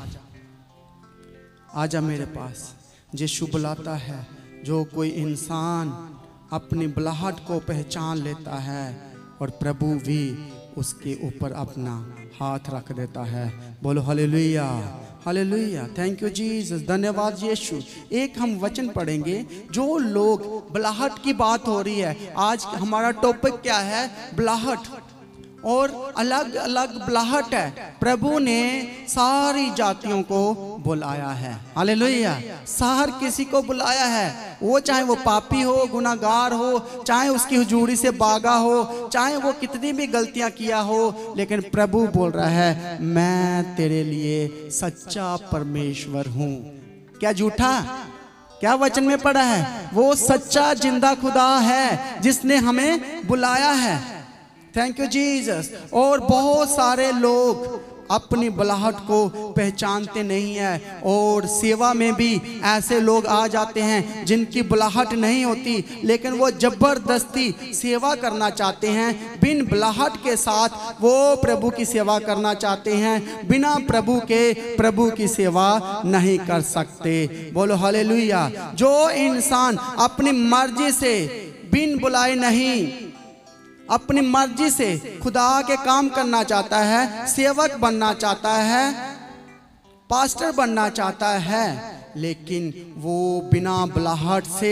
आजा मेरे पास। यीशु बुलाता है। जो कोई इंसान अपनी बुलाहट को पहचान लेता है और प्रभु भी उसके ऊपर अपना हाथ रख देता है। बोलो hallelujah, hallelujah. Thank you Jesus, धन्यवाद यीशु। एक हम वचन पढ़ेंगे। जो लोग बुलाहट की बात हो रही है, आज हमारा टॉपिक क्या है? बुलाहट। और अलग अलग बुलाहट है। प्रभु ने सारी जातियों को बुलाया है। हालेलुया। हर किसी को बुलाया है, वो चाहे वो पापी हो, गुनाहगार हो, चाहे उसकी हुजूरी से भागा हो, चाहे वो कितनी भी गलतियां किया हो, लेकिन प्रभु बोल रहा है, मैं तेरे लिए सच्चा परमेश्वर हूं। क्या झूठा? क्या वचन में पढ़ा है? वो सच्चा जिंदा खुदा है जिसने हमें बुलाया है। Thank you Jesus. और बहुत सारे लोग अपनी बुलाहट को पहचानते नहीं है और सेवा में भी ऐसे लोग आ जाते हैं जिनकी बुलाहट नहीं होती, लेकिन वो जबरदस्ती सेवा करना चाहते हैं। बिन बुलाहट के साथ वो प्रभु की सेवा करना चाहते हैं। बिना प्रभु के प्रभु की सेवा नहीं कर सकते। बोलो हालेलुया। जो इंसान अपनी मर्जी से बिन बुलाए नहीं, अपनी मर्जी से खुदा के काम करना चाहता है, सेवक बनना चाहता है, पास्टर बनना चाहता है, लेकिन वो बिना बुलाहट से,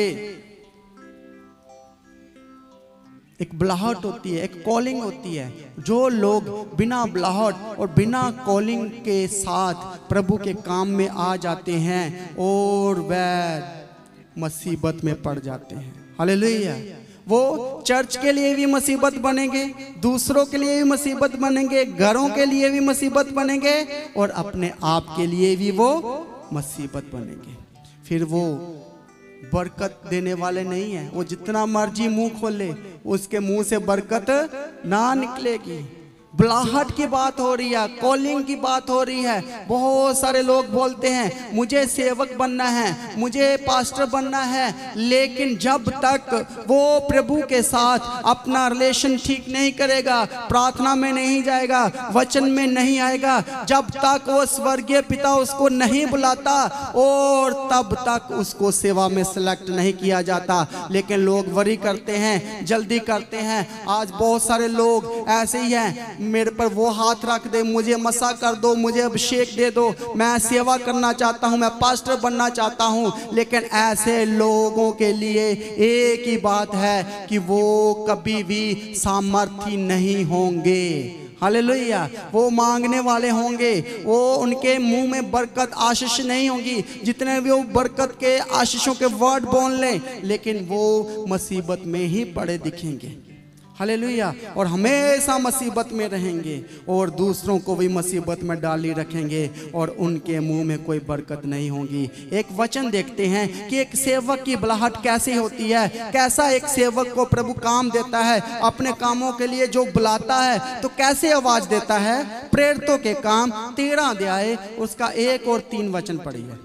एक बुलाहट होती है, एक कॉलिंग होती है। जो लोग बिना बुलाहट और बिना कॉलिंग के साथ प्रभु के काम में आ जाते हैं और वह मुसीबत में पड़ जाते हैं। हालेलुया। वो चर्च के लिए भी मुसीबत बनेंगे, दूसरों के लिए भी मुसीबत बनेंगे, घरों के लिए भी मुसीबत बनेंगे और अपने आप के लिए भी वो मुसीबत बनेंगे। फिर वो बरकत देने वाले नहीं है। वो जितना मर्जी मुंह खोले, उसके मुंह से बरकत ना निकलेगी। बुलाहट की बात हो रही है, कॉलिंग की बात हो रही है। बहुत सारे लोग बोलते हैं, मुझे सेवक बनना है, मुझे पास्टर बनना है, लेकिन जब तक वो प्रभु के साथ अपना रिलेशन ठीक नहीं करेगा, प्रार्थना में नहीं जाएगा, वचन में नहीं आएगा, जब तक वो स्वर्गीय पिता उसको नहीं बुलाता और तब तक उसको सेवा में सिलेक्ट नहीं किया जाता। लेकिन लोग वरी करते हैं, जल्दी करते हैं। आज बहुत सारे लोग ऐसे ही हैं, मेरे पर वो हाथ रख दे, मुझे मसा कर दो, मुझे अभिषेक दे दो, मैं सेवा करना चाहता हूं, मैं पास्टर बनना चाहता हूं। लेकिन ऐसे लोगों के लिए एक ही बात है कि वो कभी भी सामर्थी नहीं होंगे। हालेलुया। वो मांगने वाले होंगे, वो उनके मुंह में बरकत आशीष नहीं होगी। जितने भी वो बरकत के आशीषों के वर्ड बोल लें, लेकिन वो मुसीबत में ही पड़े दिखेंगे। हालेलुया। और हमेशा मुसीबत में रहेंगे और दूसरों को भी मुसीबत में डाली रखेंगे और उनके मुंह में कोई बरकत नहीं होगी। एक वचन देखते हैं कि एक सेवक की बुलाहट कैसे होती है, कैसा एक सेवक को प्रभु काम देता है अपने कामों के लिए। जो बुलाता है तो कैसे आवाज देता है। प्रेरितों के काम तेरह अध्याय उसका एक और तीन वचन पढ़िए।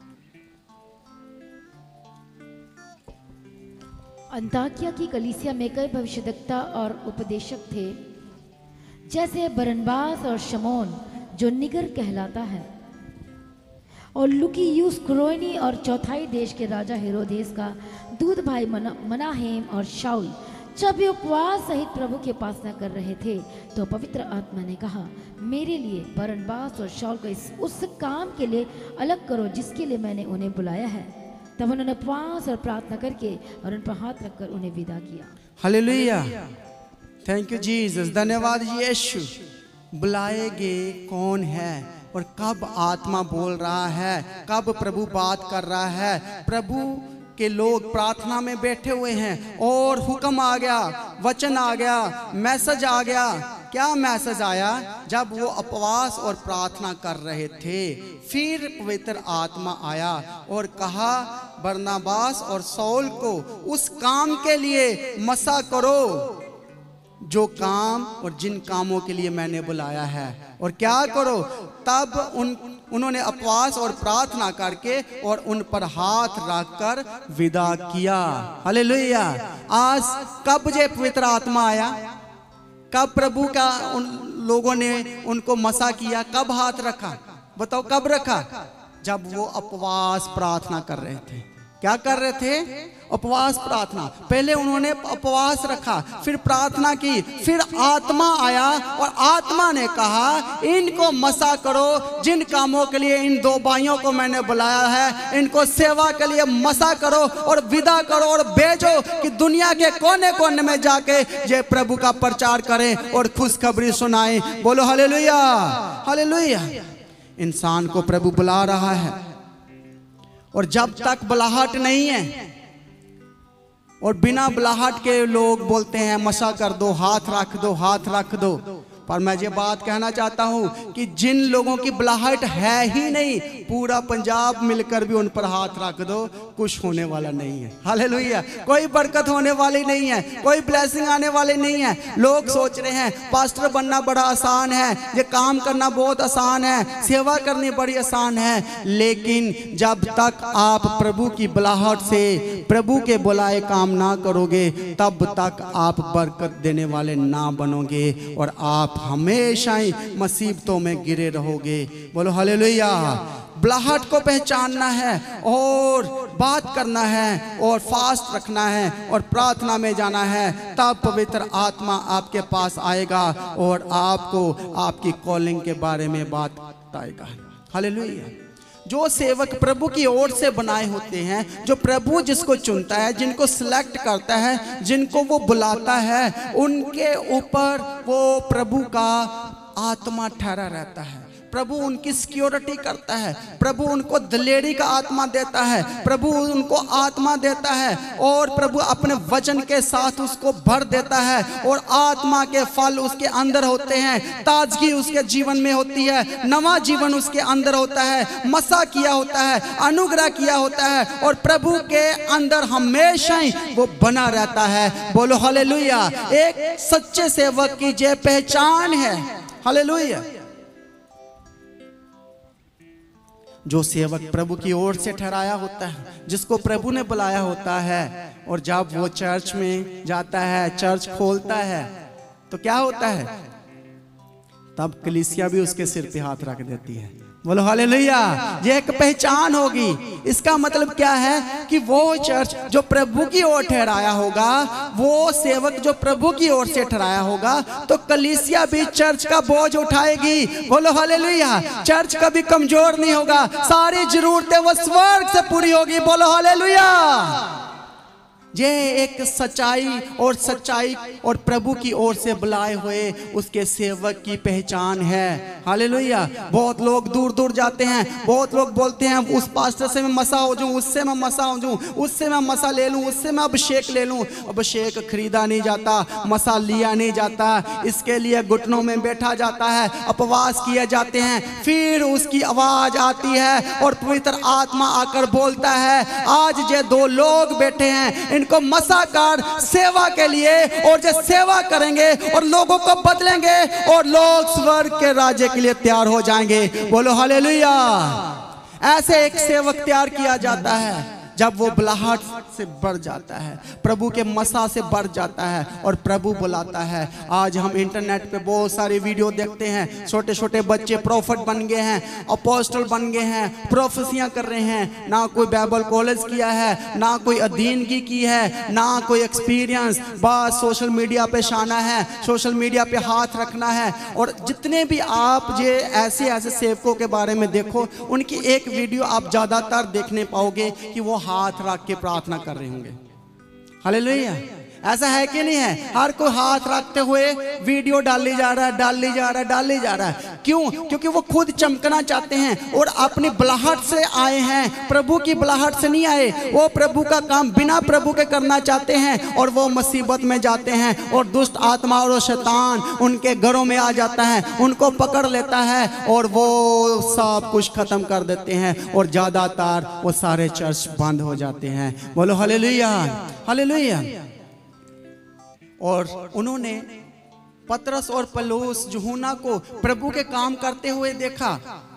अंताकिया की कलीसिया में कई भविष्यद्वक्ता और उपदेशक थे, जैसे बरनबास और शमौन जो निगर कहलाता है, और लुकियुस कुरेनी और चौथाई देश के राजा हेरोदेस का दूध भाई मना, मनाहेम और शाउल जब वे उपवास सहित प्रभु की उपासना कर रहे थे तो पवित्र आत्मा ने कहा, मेरे लिए बरनबास और शाऊल को इस उस काम के लिए अलग करो जिसके लिए मैंने उन्हें बुलाया है। तब उन्होंने उपवास और प्रार्थना करके और उन पर हाथ रखकर उन्हें विदा किया। Hallelujah, thank you Jesus. धन्यवाद यीशु। बुलाए गए कौन है और कब आत्मा बोल रहा है, कब प्रभु बात कर रहा है। प्रभु के लोग प्रार्थना में बैठे हुए हैं और हुक्म आ गया, वचन आ गया, मैसेज आ गया। क्या मैसेज आया? जब वो उपवास और प्रार्थना कर रहे थे, फिर पवित्र आत्मा आया और कहा, बरनबास और शाऊल को उस काम के लिए मसा करो जो काम और जिन कामों के लिए मैंने बुलाया है। और क्या करो? तब उन उन्होंने उपवास और प्रार्थना करके और उन पर हाथ रखकर विदा किया। हालेलुया। आज कब जे पवित्र आत्मा आया, कब प्रभु का उन लोगों ने उनको मसा किया, कब हाथ रखा? बताओ कब रखा? जब वो उपवास प्रार्थना कर रहे थे। क्या कर रहे थे? उपवास प्रार्थना। पहले उन्होंने उपवास रखा, फिर प्रार्थना की, फिर आत्मा आया और आत्मा ने कहा, इनको मसा करो जिन कामों के लिए इन दो भाइयों को मैंने बुलाया है। इनको सेवा के लिए मसा करो और विदा करो और भेजो कि दुनिया के कोने कोने में जाके ये प्रभु का प्रचार करें और खुशखबरी सुनाएं। बोलो हालेलुया, हालेलुया। इंसान को प्रभु बुला रहा है और जब तक बुलाहट नहीं है और बिना बुलाहट के लोग बोलते हैं मसा कर दो, हाथ रख दो, हाथ रख दो। पर मैं ये बात कहना चाहता हूँ कि जिन लोगों की बुलाहट है ही नहीं, पूरा पंजाब मिलकर भी उन पर हाथ रख दो, कुछ होने वाला नहीं है। हालेलुया। कोई बरकत होने वाली नहीं है, कोई ब्लेसिंग आने वाली नहीं है। लोग सोच रहे हैं पास्टर बनना बड़ा आसान है, ये काम करना बहुत आसान है, सेवा करनी बड़ी आसान है। लेकिन जब तक आप प्रभु की बुलाहट से प्रभु के बुलाए काम ना करोगे, तब तक आप बरकत देने वाले ना बनोगे और आप हमेशा ही मुसीबतों में गिरे रहोगे। बोलो हालेलुया। बुलाहट को पहचानना है और बात करना है और फास्ट रखना है और प्रार्थना में जाना है, तब पवित्र आत्मा आपके पास आएगा और आपको आपकी कॉलिंग के बारे में बात बताएगा। हालेलुया। जो सेवक प्रभु की ओर से बनाए होते हैं, जो प्रभु जिसको चुनता है, जिनको सिलेक्ट करता है, जिनको वो बुलाता है, उनके ऊपर वो प्रभु का आत्मा ठहरा रहता है। प्रभु उनकी सिक्योरिटी करता है, प्रभु उनको दिलेरी का आत्मा देता है, प्रभु उनको आत्मा देता है और प्रभु अपने वचन के साथ उसको भर देता है और आत्मा के फल उसके अंदर होते हैं। ताजगी उसके जीवन में होती है, नवा जीवन उसके अंदर होता है, मसा किया होता है, अनुग्रह किया होता है और प्रभु के अंदर हमेशा ही वो बना रहता है। बोलो हालेलुया। एक सच्चे सेवक की ये पहचान है। हालेलुया। जो सेवक प्रभु की ओर से ठहराया होता है, जिसको प्रभु ने बुलाया होता है, और जब वो चर्च में जाता है, चर्च खोलता है, तो क्या होता है? तब कलीसिया भी उसके सिर पे हाथ रख देती है। बोलो हालेलुया। ये एक पहचान होगी। इसका मतलब क्या है कि वो चर्च जो प्रभु की ओर ठहराया होगा, वो सेवक जो प्रभु की ओर से ठहराया होगा, तो कलीसिया भी चर्च का बोझ उठाएगी। बोलो हालेलुया। चर्च कभी कमजोर नहीं होगा, सारी जरूरतें वो स्वर्ग से पूरी होगी। बोलो हालेलुया। ये एक सच्चाई और सच्चाई और प्रभु की ओर से बुलाए हुए उसके सेवक की पहचान है। हालेलुया। बहुत लोग दूर दूर जाते हैं, बहुत लोग बोलते हैं उस पास्टर से मैं मसा हो जाऊं, उससे मैं मसा हो जाऊं, उससे मैं मसा ले लूं, उससे मैं अभिषेक ले लूं। अभिषेक खरीदा नहीं जाता, मसा लिया नहीं जाता, इसके लिए घुटनों में बैठा जाता है, उपवास किए जाते हैं, फिर उसकी आवाज आती है और पवित्र आत्मा आकर बोलता है, आज जे दो लोग बैठे हैं इनको मसा कर सेवा के लिए, और जो सेवा करेंगे और लोगों को बदलेंगे और लोग स्वर्ग के राज्य के लिए तैयार हो जाएंगे। बोलो हालेलुया। ऐसे एक सेवक तैयार किया जाता है जब वो बुलाहट से बढ़ जाता है, प्रभु के मसा से बढ़ जाता है और प्रभु बुलाता है। आज हम इंटरनेट पे बहुत सारे वीडियो देखते हैं, छोटे छोटे बच्चे प्रोफेट बन गए हैं, अपोस्टल बन गए हैं, प्रोफेसियां कर रहे हैं। ना कोई बाइबल कॉलेज किया है, ना कोई अधीन की की है, ना कोई एक्सपीरियंस, बस सोशल मीडिया पे शाना है, सोशल मीडिया पे हाथ रखना है। और जितने भी आप ये ऐसे ऐसे सेवकों के बारे में देखो, उनकी एक वीडियो आप ज़्यादातर देखने पाओगे कि वो हाथ रख के प्रार्थना कर रहे होंगे। हालेलुया। ऐसा है कि नहीं है? हर कोई हाथ रखते हुए वीडियो डाली जा रहा है, डाली जा रहा है, डाली जा रहा है। क्यों? क्योंकि वो खुद चमकना चाहते हैं और अपनी बुलाहट से आए हैं, प्रभु की बुलाहट से नहीं आए। वो प्रभु का काम बिना प्रभु के करना चाहते हैं और वो मुसीबत में जाते हैं और दुष्ट आत्मा और शैतान उनके घरों में आ जाता है, उनको पकड़ लेता है और वो सब कुछ खत्म कर देते हैं और ज्यादातर वो सारे चर्च बंद हो जाते हैं। बोलो हालेलुया, हालेलुया। और उन्होंने पतरस और पौलुस यूहन्ना को प्रभु के काम करते हुए देखा।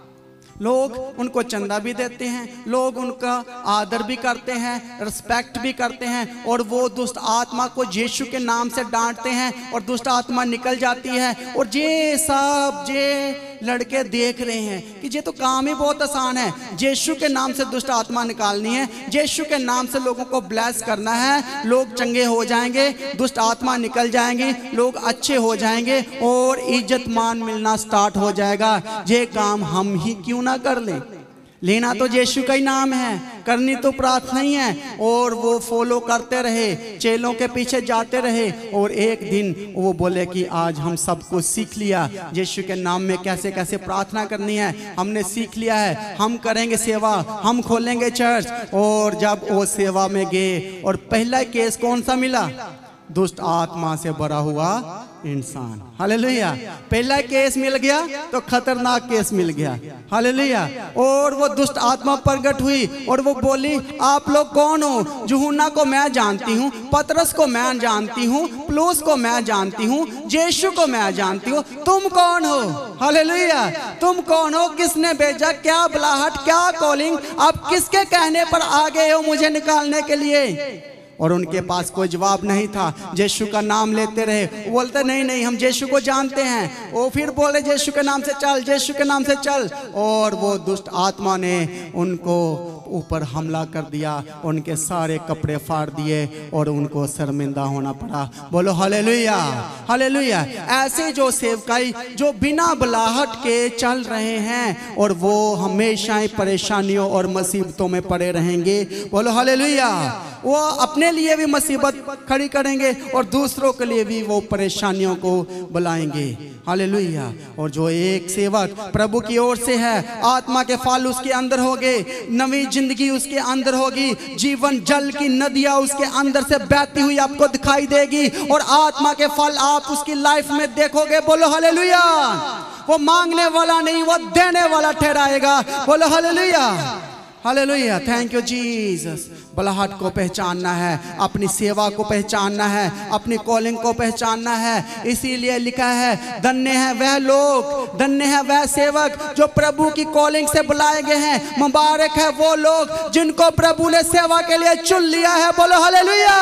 लोग उनको चंदा भी देते हैं, लोग उनका आदर भी करते हैं, रिस्पेक्ट भी करते हैं और वो दुष्ट आत्मा को यीशु के नाम से डांटते हैं और दुष्ट आत्मा निकल जाती है। और ये सब ये लड़के देख रहे हैं कि ये तो काम ही बहुत आसान है, यीशु के नाम से दुष्ट आत्मा निकालनी है, यीशु के नाम से लोगों को ब्लेस करना है, लोग चंगे हो जाएंगे, दुष्ट आत्मा निकल जाएंगे, लोग अच्छे हो जाएंगे और इज्जत मान मिलना स्टार्ट हो जाएगा। ये काम हम ही क्यों ना कर लें? लेना तो यीशु का ही नाम है, करनी तो प्रार्थना ही है। और वो फॉलो करते रहे, चेलों के पीछे जाते रहे और एक दिन वो बोले कि आज हम सब कुछ सीख लिया, यीशु के नाम में कैसे कैसे प्रार्थना करनी है हमने सीख लिया है, हम करेंगे सेवा, हम खोलेंगे चर्च। और जब वो सेवा में गए और पहला केस कौन सा मिला? दुष्ट आत्मा से भरा हुआ इंसान। हालेलुया। पहला केस मिल गया तो खतरनाक केस मिल गया। हालेलुया। और वो दुष्ट आत्मा प्रकट हुई और वो बोली, आप लोग कौन हो? यूहन्ना को मैं जानती हूँ, पतरस को मैं जानती हूँ, पौलुस को मैं जानती हूँ, यीशु को मैं जानती हूँ, तुम कौन हो? हालेलुया। तुम कौन हो? किसने भेजा? क्या बुलाहट, क्या कॉलिंग? आप किसके कहने पर आ गए हो मुझे निकालने के लिए? और उनके पास कोई जवाब नहीं था। यीशु का नाम लेते रहे, बोलते नहीं नहीं हम यीशु को जानते हैं। वो फिर बोले यीशु के नाम से चल, यीशु के नाम से चल। और वो दुष्ट आत्मा ने उनको ऊपर हमला कर दिया, उनके सारे कपड़े फाड़ दिए और उनको शर्मिंदा होना पड़ा। बोलो हालेलुया, हालेलुया। ऐसे जो सेवकाई जो बिना बुलाहट के चल रहे हैं और वो हमेशा ही परेशानियों और मुसीबतों में पड़े रहेंगे। बोलो हालेलुया। वो अपने लिए भी मुसीबत खड़ी करेंगे और दूसरों के लिए भी वो परेशानियों को बुलाएंगे। हालेलुया। और जो एक सेवक प्रभु की ओर से है, आत्मा के फल उसके अंदर होंगे, नवी जिंदगी उसके अंदर होगी, जीवन जल की नदियां उसके अंदर से बहती हुई आपको दिखाई देगी और आत्मा के फल आप उसकी लाइफ में देखोगे। बोलो हालेलुया। वो मांगने वाला नहीं, वो देने वाला ठहराएगा। बोलो hallelujah, hallelujah. Thank you Jesus. बुलाहट को पहचानना है, अपनी सेवा को पहचानना है, अपनी कॉलिंग को पहचानना है। इसीलिए लिखा है, धन्य है वह लोग, धन्य है वह सेवक जो प्रभु की कॉलिंग से बुलाए गए हैं। मुबारक है वो लोग जिनको प्रभु ने सेवा के लिए चुन लिया है। बोलो हालेलुया।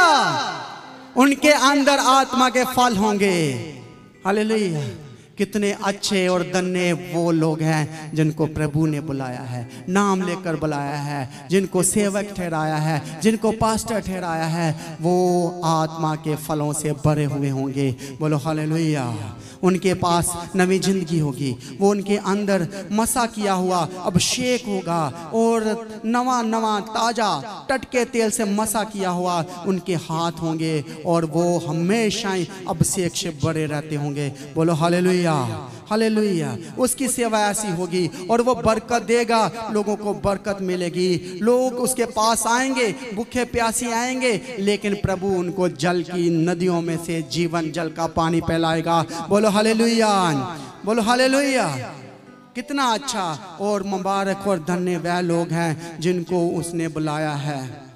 उनके अंदर आत्मा के फल होंगे। हालेलुया। कितने अच्छे और धन्य वो लोग हैं जिनको प्रभु ने बुलाया है, नाम लेकर बुलाया है, जिनको सेवक ठहराया है, जिनको पास्टर ठहराया है। वो आत्मा के फलों से भरे हुए होंगे। बोलो हालेलुया। उनके पास नवी जिंदगी होगी, वो उनके अंदर मसा किया हुआ अभिषेक होगा और नवा नवा ताजा टटके तेल से मसा किया हुआ उनके हाथ होंगे और वो हमेशा ही अभिषेक से भरे रहते होंगे। बोलो हालेलुया, हालेलुया। उसकी सेवा ऐसी होगी और वो बरकत देगा, लोगों को बरकत मिलेगी। लोग उसके पास आएंगे, भूखे प्यासी आएंगे, लेकिन प्रभु उनको जल की नदियों में से जीवन जल का पानी पिलाएगा। बोलो हालेलुया, बोलो हालेलुया। कितना अच्छा और मुबारक और धन्य वह लोग हैं जिनको उसने बुलाया है।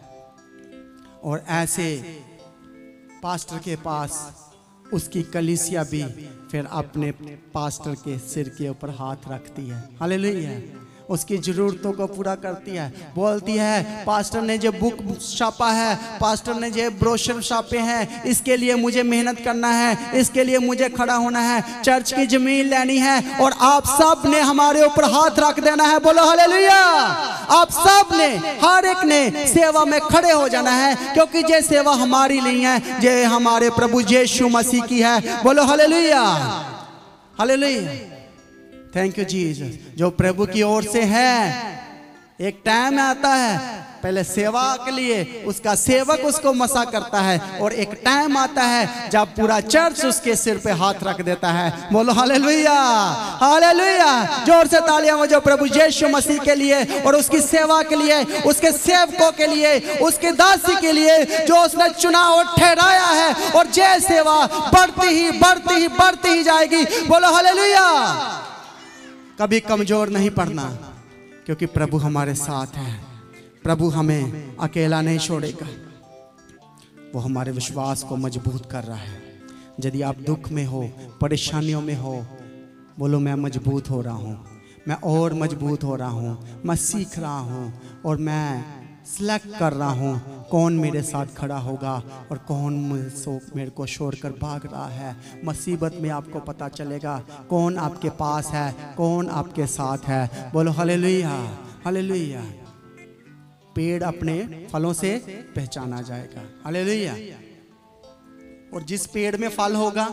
और ऐसे पास्टर के पास उसकी कलीसिया भी फिर अपने पास्टर के सिर के ऊपर हाथ रखती है। हालेलुया। उसकी ज़रूरतों को पूरा करती है। बोलती है पास्टर ने जो बुक छापा है, पास्टर ने जो ब्रोशर छापे हैं, इसके लिए मुझे मेहनत करना है, इसके लिए मुझे खड़ा होना है, चर्च की ज़मीन लेनी है और आप सब ने हमारे ऊपर हाथ रख देना है। बोलो हालेलुया। आप सब ने, हर एक ने सेवा में खड़े हो जाना है, क्योंकि ये सेवा हमारी नहीं है, ये हमारे प्रभु यीशु मसीह की है। बोलो hallelujah, hallelujah. Thank you Jesus. जो प्रभु की ओर से है, एक टाइम आता है पहले सेवा के लिए, उसका सेवक उसको मसा करता है, और एक टाइम आता है जब पूरा चर्च उसके सिर पे हाथ रख देता है। बोलो हालेलुया, हालेलुया। जोर से तालियां बजाओ प्रभु यीशु मसीह के लिए और उसकी सेवा के लिए, उसके सेवकों के लिए, उसकी दासी के लिए जो उसने चुना और ठहराया है, और ये सेवा बढ़ती ही बढ़ती ही बढ़ती ही जाएगी। बोलो हालेलुया। कभी कमजोर नहीं पड़ना, क्योंकि प्रभु हमारे साथ है। प्रभु हमें अकेला नहीं छोड़ेगा, वो हमारे विश्वास को मजबूत कर रहा है। यदि आप दुख में हो, परेशानियों में हो, बोलो मैं मजबूत हो रहा हूँ, मैं और मजबूत हो रहा हूँ, मैं सीख रहा हूँ और मैं सिलेक्ट कर रहा हूँ कौन मेरे साथ खड़ा होगा और कौन मेरे को छोड़कर भाग रहा है। मुसीबत में आपको पता चलेगा कौन आपके पास है, कौन आपके साथ है। बोलो हालेलुया, हालेलुया। पेड़ अपने फलों से पहचाना जाएगा। हालेलुया। और जिस पेड़ में फल होगा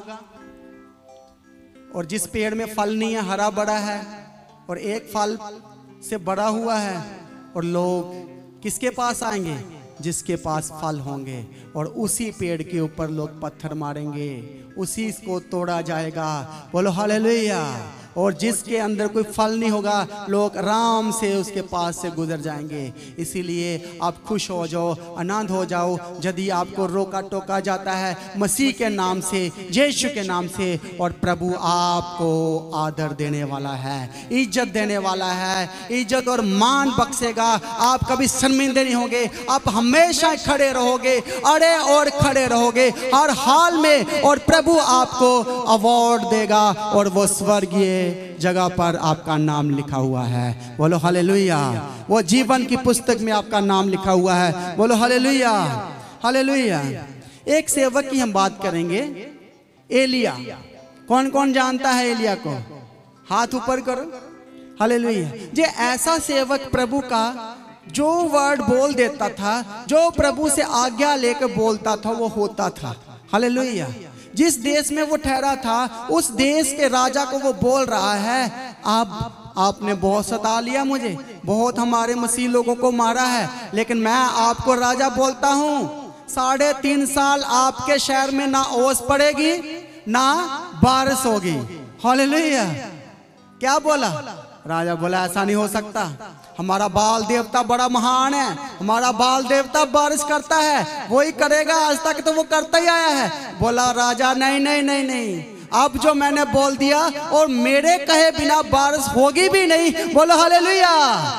और जिस पेड़ में फल नहीं है, हरा बड़ा है और एक फल से बड़ा हुआ है, और लोग किसके पास आएंगे? जिसके पास फल होंगे, और उसी पेड़ के ऊपर लोग पत्थर मारेंगे, उसी को तोड़ा जाएगा। बोलो हालेलुया। और जिसके अंदर कोई फल नहीं होगा, लोग आराम से उसके पास से गुजर जाएंगे। इसीलिए आप खुश हो जाओ, आनंद हो जाओ यदि आपको रोका टोका जाता है मसीह के नाम से, यीशु के नाम से, और प्रभु आपको आदर देने वाला है, इज्जत देने वाला है, इज्जत और मान बख्शेगा। आप कभी शर्मिंदे नहीं होंगे, आप हमेशा खड़े रहोगे, अड़े और खड़े रहोगे हर हाल में, और प्रभु आपको अवार्ड देगा और वो स्वर्गीय जगह पर आपका नाम लिखा हुआ है। बोलो हालेलुया। वो जीवन की पुस्तक में आपका नाम लिखा हुआ है। बोलो हालेलुया, हालेलुया। एक सेवक की हम बात करेंगे, एलिया। कौन कौन जानता है एलिया को? हाथ ऊपर करो। हालेलुया। ये ऐसा सेवक प्रभु का जो वर्ड बोल देता था, जो प्रभु से आज्ञा लेकर बोलता था, वो होता था। हालेलुया। जिस देश में वो ठहरा था, उस देश के राजा को वो बोल रहा है, आप आपने बहुत सता लिया मुझे, बहुत हमारे मसीह लोगों को मारा है, लेकिन मैं आपको राजा बोलता हूँ, साढ़े तीन साल आपके शहर में ना ओस पड़ेगी ना बारिश होगी। हालेलुया। क्या बोला? राजा बोला ऐसा नहीं हो सकता, हमारा बाल देवता बड़ा महान है, हमारा बाल देवता बारिश करता है, वही करेगा, आज तक तो वो करता ही आया है। बोला राजा नहीं नहीं नहीं नहीं, अब जो मैंने बोल दिया और मेरे कहे बिना बारिश होगी भी नहीं। बोलो हालेलुया।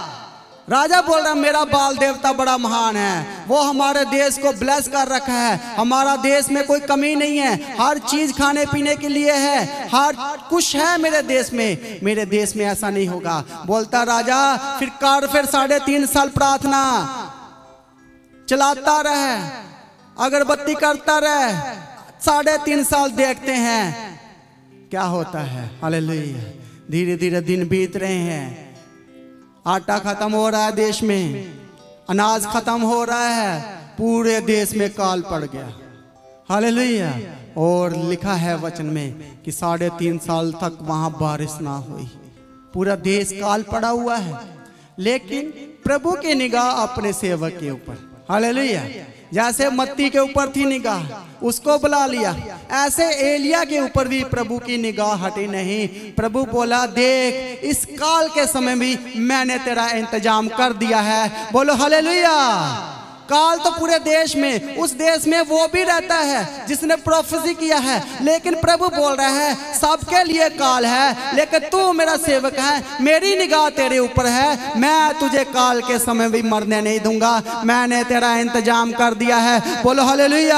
राजा बोल रहा मेरा बाल देवता बड़ा महान है, वो हमारे देश को ब्लेस कर रखा है, हमारा देश में कोई कमी नहीं है, हर चीज खाने पीने के लिए है, हर कुछ है मेरे देश में, मेरे देश में ऐसा नहीं होगा। बोलता राजा फिर कर, फिर साढ़े तीन साल प्रार्थना चलाता रहे, अगरबत्ती करता रहे, साढ़े तीन साल देखते हैं क्या होता है। हालेलुया। धीरे धीरे दिन बीत रहे हैं, आटा खत्म हो रहा है देश में, अनाज खत्म हो रहा है, पूरे देश में काल पड़ गया। हालेलुया। और लिखा है वचन में कि साढ़े तीन साल तक वहां बारिश ना हुई, पूरा देश काल पड़ा हुआ है। लेकिन प्रभु की निगाह अपने सेवक के ऊपर। हालेलुया। जैसे मत्ती के ऊपर थी निगाह, उसको बुला लिया, ऐसे एलिया के ऊपर भी प्रभु की निगाह हटी नहीं। प्रभु बोला देख, इस काल के समय भी मैंने तेरा इंतजाम कर दिया है। बोलो हालेलुया। काल तो पूरे देश में, उस देश में वो भी रहता है जिसने प्रोफेसी किया है, लेकिन प्रभु बोल रहा है सबके लिए काल है, लेकिन तू मेरा सेवक है, मेरी निगाह तेरे ऊपर है, मैं तुझे काल के समय भी मरने नहीं दूंगा, मैंने तेरा इंतजाम कर दिया है। बोलो हालेलुया।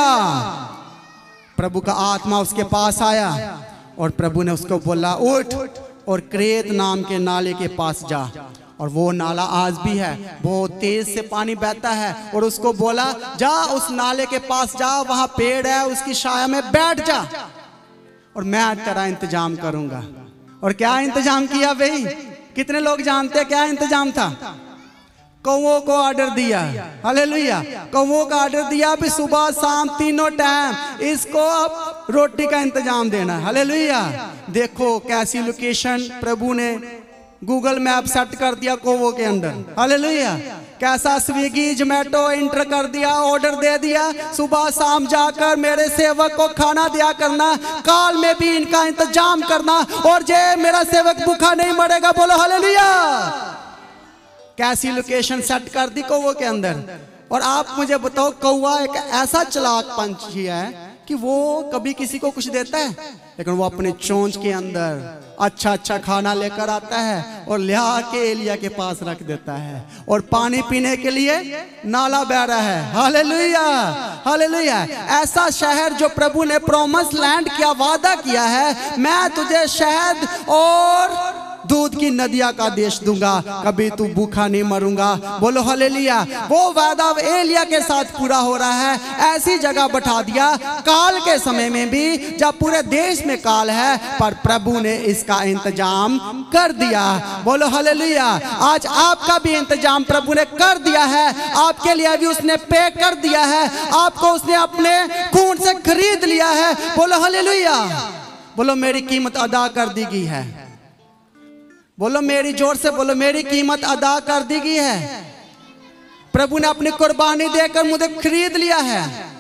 प्रभु का आत्मा उसके पास आया और प्रभु ने उसको बोला उठ और क्रेत नाम के नाले के पास जा और वो नाला आज भी है, बहुत तेज से पानी बहता है। और उसको बोला जा उस नाले के पास जा, वहां पेड़ है, उसकी छाया में बैठ जा और मैं तेरा इंतजाम करूंगा। और क्या इंतजाम किया भाई? कितने लोग जानते हैं क्या इंतजाम था? कौवों को ऑर्डर दिया, हालेलुया, कौवों का ऑर्डर दिया भी सुबह शाम तीनों टाइम इसको अब रोटी का इंतजाम देना, हालेलुया। देखो कैसी लोकेशन प्रभु ने गूगल मैप सेट कर दिया कौवों के अंदर, हालेलुया। कैसा स्विगी जोमेटो इंटर कर दिया, ऑर्डर दे दिया, सुबह शाम जाकर मेरे सेवक को खाना दिया करना, काल में भी इनका इंतजाम करना और जे मेरा सेवक भूखा नहीं मरेगा, बोलो हालेलुया। कैसी लोकेशन सेट कर दी कौवों के अंदर। और आप मुझे बताओ, कौवा एक ऐसा चालाक पंछी है कि वो कभी किसी को कुछ देता है, लेकिन वो अपने चोंच के अंदर अच्छा अच्छा खाना लेकर आता है और ले आके एलिया के पास रख देता है। और पानी पीने के लिए नाला बह रहा है, हालेलुया, हालेलुया। ऐसा शहर जो प्रभु ने प्रॉमिस लैंड किया, वादा किया है, मैं तुझे शहद और दूध की नदियां का देश दूंगा, कभी तू भूखा नहीं मरूंगा, बोलो हालेलुया। वो वादा एलिया के साथ पूरा हो रहा है। ऐसी जगह बैठा दिया काल के समय में भी, जब पूरे देश में काल है, पर प्रभु ने इसका इंतजाम कर दिया, बोलो हालेलुया। आज आपका भी इंतजाम प्रभु ने कर दिया है, आपके लिए भी उसने पे कर दिया है, आपको उसने अपने खून से खरीद लिया है, बोलो हालेलुया। बोलो मेरी कीमत अदा कर दी गई है, बोलो मेरी जोर से बोलो मेरी कीमत अदा कर दी गई है। प्रभु ने अपनी कुर्बानी देकर मुझे खरीद लिया है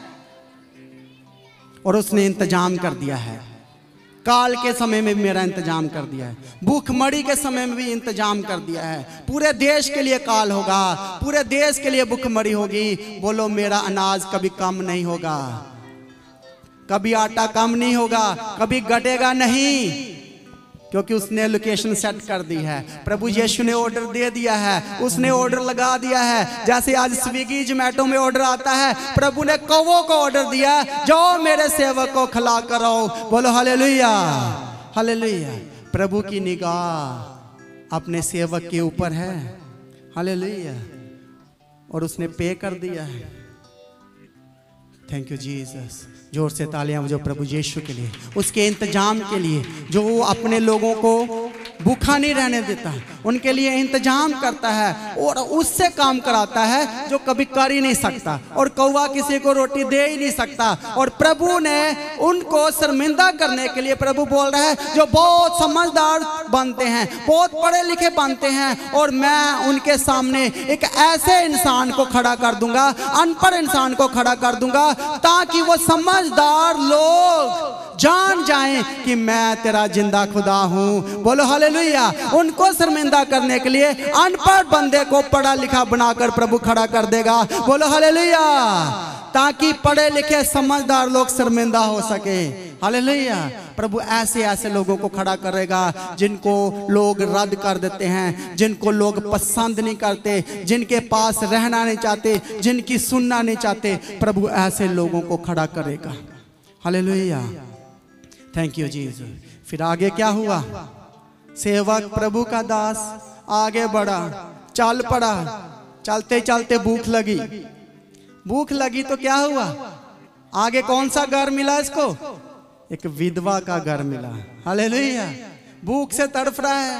और उसने इंतजाम कर दिया है। काल के समय में भी मेरा इंतजाम कर दिया है, भूखमरी के समय में भी इंतजाम कर दिया है। पूरे देश के लिए काल होगा, पूरे देश के लिए भूखमरी होगी। बोलो मेरा अनाज कभी कम नहीं होगा, कभी आटा कम नहीं होगा, कभी घटेगा नहीं, क्योंकि उसने लोकेशन सेट कर दी है। प्रभु यीशु ने ऑर्डर दे दिया है, उसने ऑर्डर लगा दिया है। जैसे आज स्विगी जोमेटो में ऑर्डर आता है, प्रभु ने कौवों को ऑर्डर दिया, जाओ मेरे सेवक को खिला कर आओ, बोलो हालेलुया, हालेलुया। प्रभु की निगाह अपने सेवक के ऊपर है, हालेलुया, और उसने पे कर दिया है। Thank you Jesus. जोर से तालियां बजाओ प्रभु यीशु के लिए, उसके इंतजाम के लिए, जो वो अपने लोगों को भूखा नहीं रहने देता, उनके लिए इंतजाम करता है और उससे काम कराता है जो कभी कर ही नहीं सकता। और कौवा किसी को रोटी दे ही नहीं सकता। और प्रभु ने उनको शर्मिंदा करने के लिए प्रभु बोल रहा है, जो बहुत समझदार बनते हैं, बहुत पढ़े लिखे बनते हैं, और मैं उनके सामने एक ऐसे इंसान को खड़ा कर दूंगा, अनपढ़ इंसान को खड़ा कर दूंगा, ताकि वो समझदार लोग जान जाएं कि मैं तेरा जिंदा खुदा हूं, बोलो हालेलुया। उनको शर्मिंदा करने के लिए अनपढ़ बंदे को पढ़ा लिखा बनाकर प्रभु खड़ा कर देगा, बोलो हालेलुया, ताकि पढ़े लिखे समझदार लोग शर्मिंदा हो सके, हालेलुया। प्रभु ऐसे ऐसे लोगों को खड़ा करेगा जिनको लोग रद्द कर देते हैं, जिनको लोग पसंद नहीं करते, जिनके पास रहना नहीं चाहते, जिनकी सुनना नहीं चाहते, प्रभु ऐसे लोगों को खड़ा करेगा, हालेलुया। Thank you Jesus. फिर आगे क्या हुआ? सेवक प्रभु का दास आगे बढ़ा, चल पड़ा, चलते चलते भूख लगी, भूख लगी तो क्या हुआ? आगे कौन सा घर मिला इसको? एक विधवा का घर मिला, हालेलुया। भूख से तड़फ रहा है,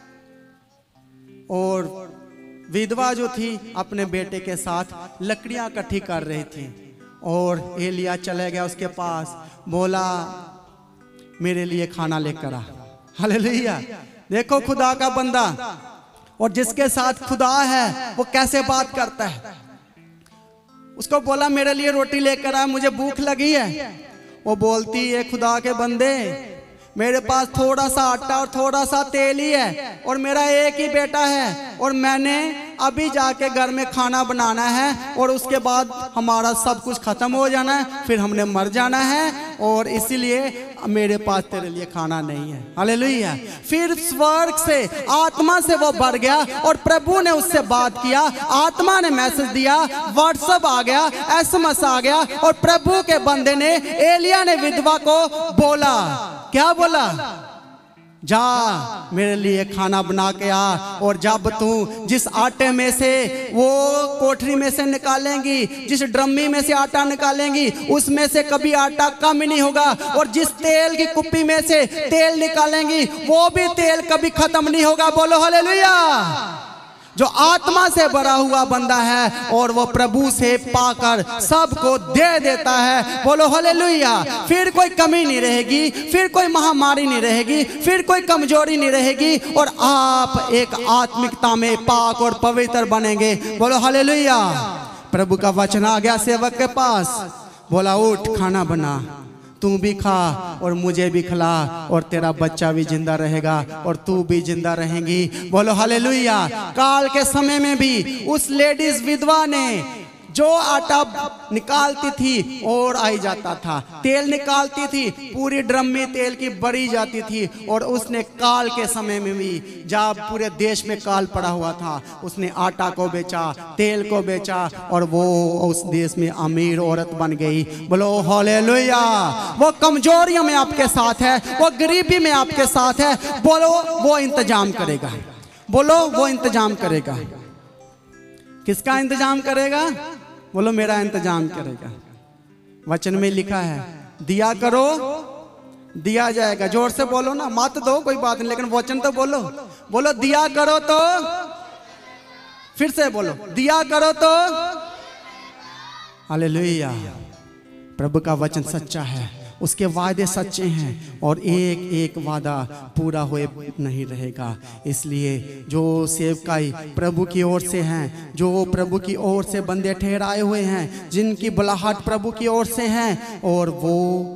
और विधवा जो थी अपने बेटे के साथ लकड़ियां इकट्ठी कर रही थी। और एलिया चले गया उसके पास, बोला मेरे लिए खाना लेकर आ, हालेलुया। देखो खुदा का बंदा, और जिसके साथ खुदा है वो कैसे बात करता है। उसको बोला मेरे लिए रोटी लेकर आ, मुझे भूख लगी है। वो बोलती है खुदा के बंदे, मेरे पास थोड़ा सा आटा और थोड़ा सा तेल ही है, और मेरा एक ही बेटा है, और मैंने अभी जाके घर में खाना बनाना है, और उसके बाद हमारा सब कुछ खत्म हो जाना है, फिर हमने मर जाना है, और इसीलिए मेरे पास तेरे लिए खाना नहीं है, हालेलुया। फिर स्वर्ग से आत्मा से वो बढ़ गया, और प्रभु ने उससे बात किया, आत्मा ने मैसेज दिया, व्हाट्सएप आ गया, एसएमएस आ गया, और प्रभु के बंदे ने, एलिया ने विधवा को बोला, क्या बोला? जा मेरे लिए खाना बना के आ। और जब तू जिस आटे में से वो कोठरी में से निकालेंगी, जिस ड्रमी में से आटा निकालेंगी, उसमें से कभी आटा कम नहीं होगा। और जिस तेल की कुप्पी में से तेल निकालेंगी, वो भी तेल कभी खत्म नहीं होगा। बोलो हालेलुया। जो आत्मा से भरा हुआ बंदा है और वो प्रभु से पाकर सबको दे देता है। बोलो हालेलुया। फिर कोई कमी नहीं रहेगी, फिर कोई महामारी नहीं रहेगी, फिर कोई कमजोरी नहीं रहेगी, और आप एक आत्मिकता में पाक और पवित्र बनेंगे। बोलो हालेलुया। प्रभु का वचन आ गया सेवक के पास, बोला उठ खाना बना, तू भी खा और मुझे भी खिला, और तेरा बच्चा भी जिंदा रहेगा और तू भी जिंदा रहेंगी। बोलो हालेलुया। काल के समय में भी उस लेडीज विधवा ने जो आटा निकालती थी और आई जाता था, तेल निकालती थी, पूरी ड्रम में तेल की भरी जाती थी, और उसने काल के समय में भी, जब पूरे देश में काल पड़ा हुआ था, उसने आटा को बेचा, तेल को बेचा, और वो उस देश में अमीर औरत बन गई। बोलो हालेलुया। वो कमजोरियों में आपके साथ है, वो गरीबी में आपके साथ है। बोलो वो इंतजाम करेगा। बोलो वो इंतजाम करेगा। किसका इंतजाम करेगा? बोलो मेरा इंतजाम करेगा। वचन में लिखा है दिया करो दिया जाएगा। जोर से बोलो ना, मत दो कोई बात नहीं, लेकिन वचन तो बोलो। बोलो दिया करो तो, फिर से बोलो दिया करो तो। हालेलुया। प्रभु का वचन सच्चा है, उसके वादे सच्चे हैं, और एक एक वादा पूरा हुए नहीं रहेगा। इसलिए जो सेवकाई प्रभु की ओर से हैं, जो प्रभु की ओर से बंदे ठहराए हुए हैं, जिनकी बुलाहट प्रभु की ओर से हैं, और वो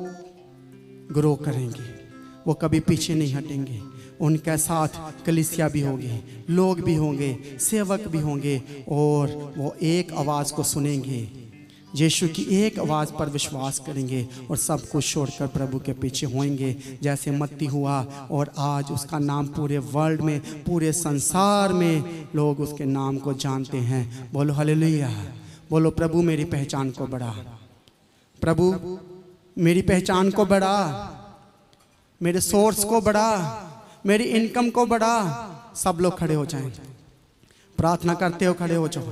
ग्रो करेंगे, वो कभी पीछे नहीं हटेंगे। उनके साथ कलीसिया भी होगी, लोग भी होंगे, सेवक भी होंगे, और वो एक आवाज़ को सुनेंगे, यीशु की एक आवाज़ पर विश्वास करेंगे, और सब कुछ छोड़कर प्रभु के पीछे होंगे। जैसे मत्ती हुआ, और आज उसका नाम पूरे वर्ल्ड में, पूरे संसार में लोग उसके नाम को जानते हैं। बोलो हालेलुया। बोलो प्रभु मेरी पहचान को बढ़ा, प्रभु मेरी पहचान को बढ़ा, मेरे सोर्स को बढ़ा, मेरी इनकम को बढ़ा। सब लोग खड़े हो जाएं, प्रार्थना करते हो खड़े हो जाओ।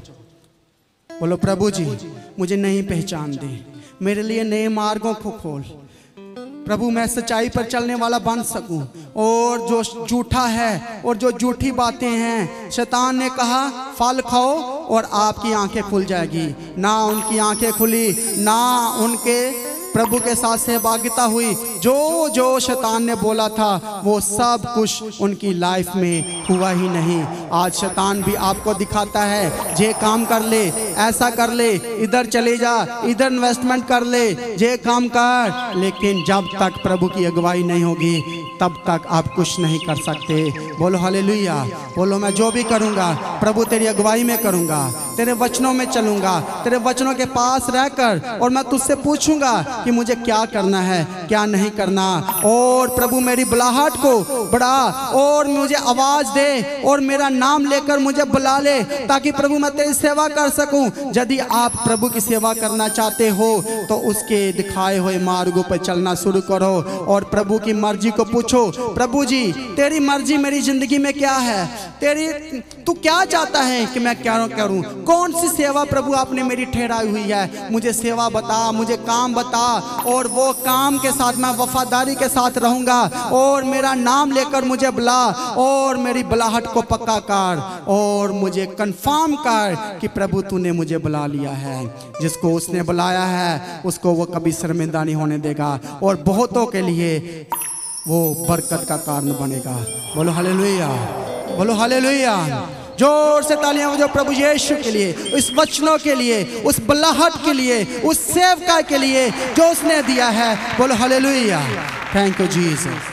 बोलो प्रभु जी मुझे नई पहचान दे, मेरे लिए नए मार्गों को खोल। प्रभु मैं सच्चाई पर चलने वाला बन सकूं, और जो झूठा है और जो झूठी बातें हैं, शैतान ने कहा फल खाओ और आपकी आंखें खुल जाएगी। ना उनकी आंखें खुली, ना उनके प्रभु के साथ सहभागिता हुई। जो जो शैतान ने बोला था वो सब कुछ उनकी लाइफ में हुआ ही नहीं। आज शैतान भी आपको दिखाता है, जे काम कर ले, ऐसा कर ले, इधर चले जा, इधर इन्वेस्टमेंट कर ले, जे काम कर, लेकिन जब तक प्रभु की अगुवाई नहीं होगी तब तक आप कुछ नहीं कर सकते। बोलो हालेलुया। बोलो मैं जो भी करूँगा प्रभु तेरी अगुवाई में करूँगा, तेरे वचनों में चलूँगा, तेरे वचनों के पास रहकर, और मैं तुझसे पूछूंगा कि मुझे क्या करना है, क्या नहीं करना। और प्रभु मेरी बुलाहट को बढ़ा, और मुझे आवाज़ दे, और मेरा नाम लेकर मुझे बुला ले, ताकि प्रभु मैं तेरी सेवा कर सकूं। यदि आप प्रभु की सेवा करना चाहते हो तो उसके दिखाए हुए मार्गों पर चलना शुरू करो, और प्रभु की मर्जी को पूछो, प्रभु जी तेरी मर्जी मेरी जिंदगी में क्या है, तेरी तू क्या चाहता है कि मैं क्या करूं, कौन सी सेवा प्रभु आपने मेरी ठहराई हुई है, मुझे सेवा बता, मुझे काम बता, और वो काम के साथ मैं वफादारी के साथ रहूंगा, और मेरा नाम लेकर मुझे बुला, और मेरी बुलाहट को पक्का कर, और मुझे कंफर्म कर कि प्रभु तूने मुझे बुला लिया है। जिसको उसने बुलाया है उसको वो कभी शर्मिंदा नहीं होने देगा, और बहुतों के लिए वो बरकत का कारण बनेगा। बोलो हालेलुया। बोलो हालेलुया। जोर से तालियां बजाओ प्रभु यीशु के लिए, इस वचनों के लिए, उस बुलाहट के लिए, उस सेवका के लिए जो उसने दिया है। बोलो हालेलुया। Thank you Jesus.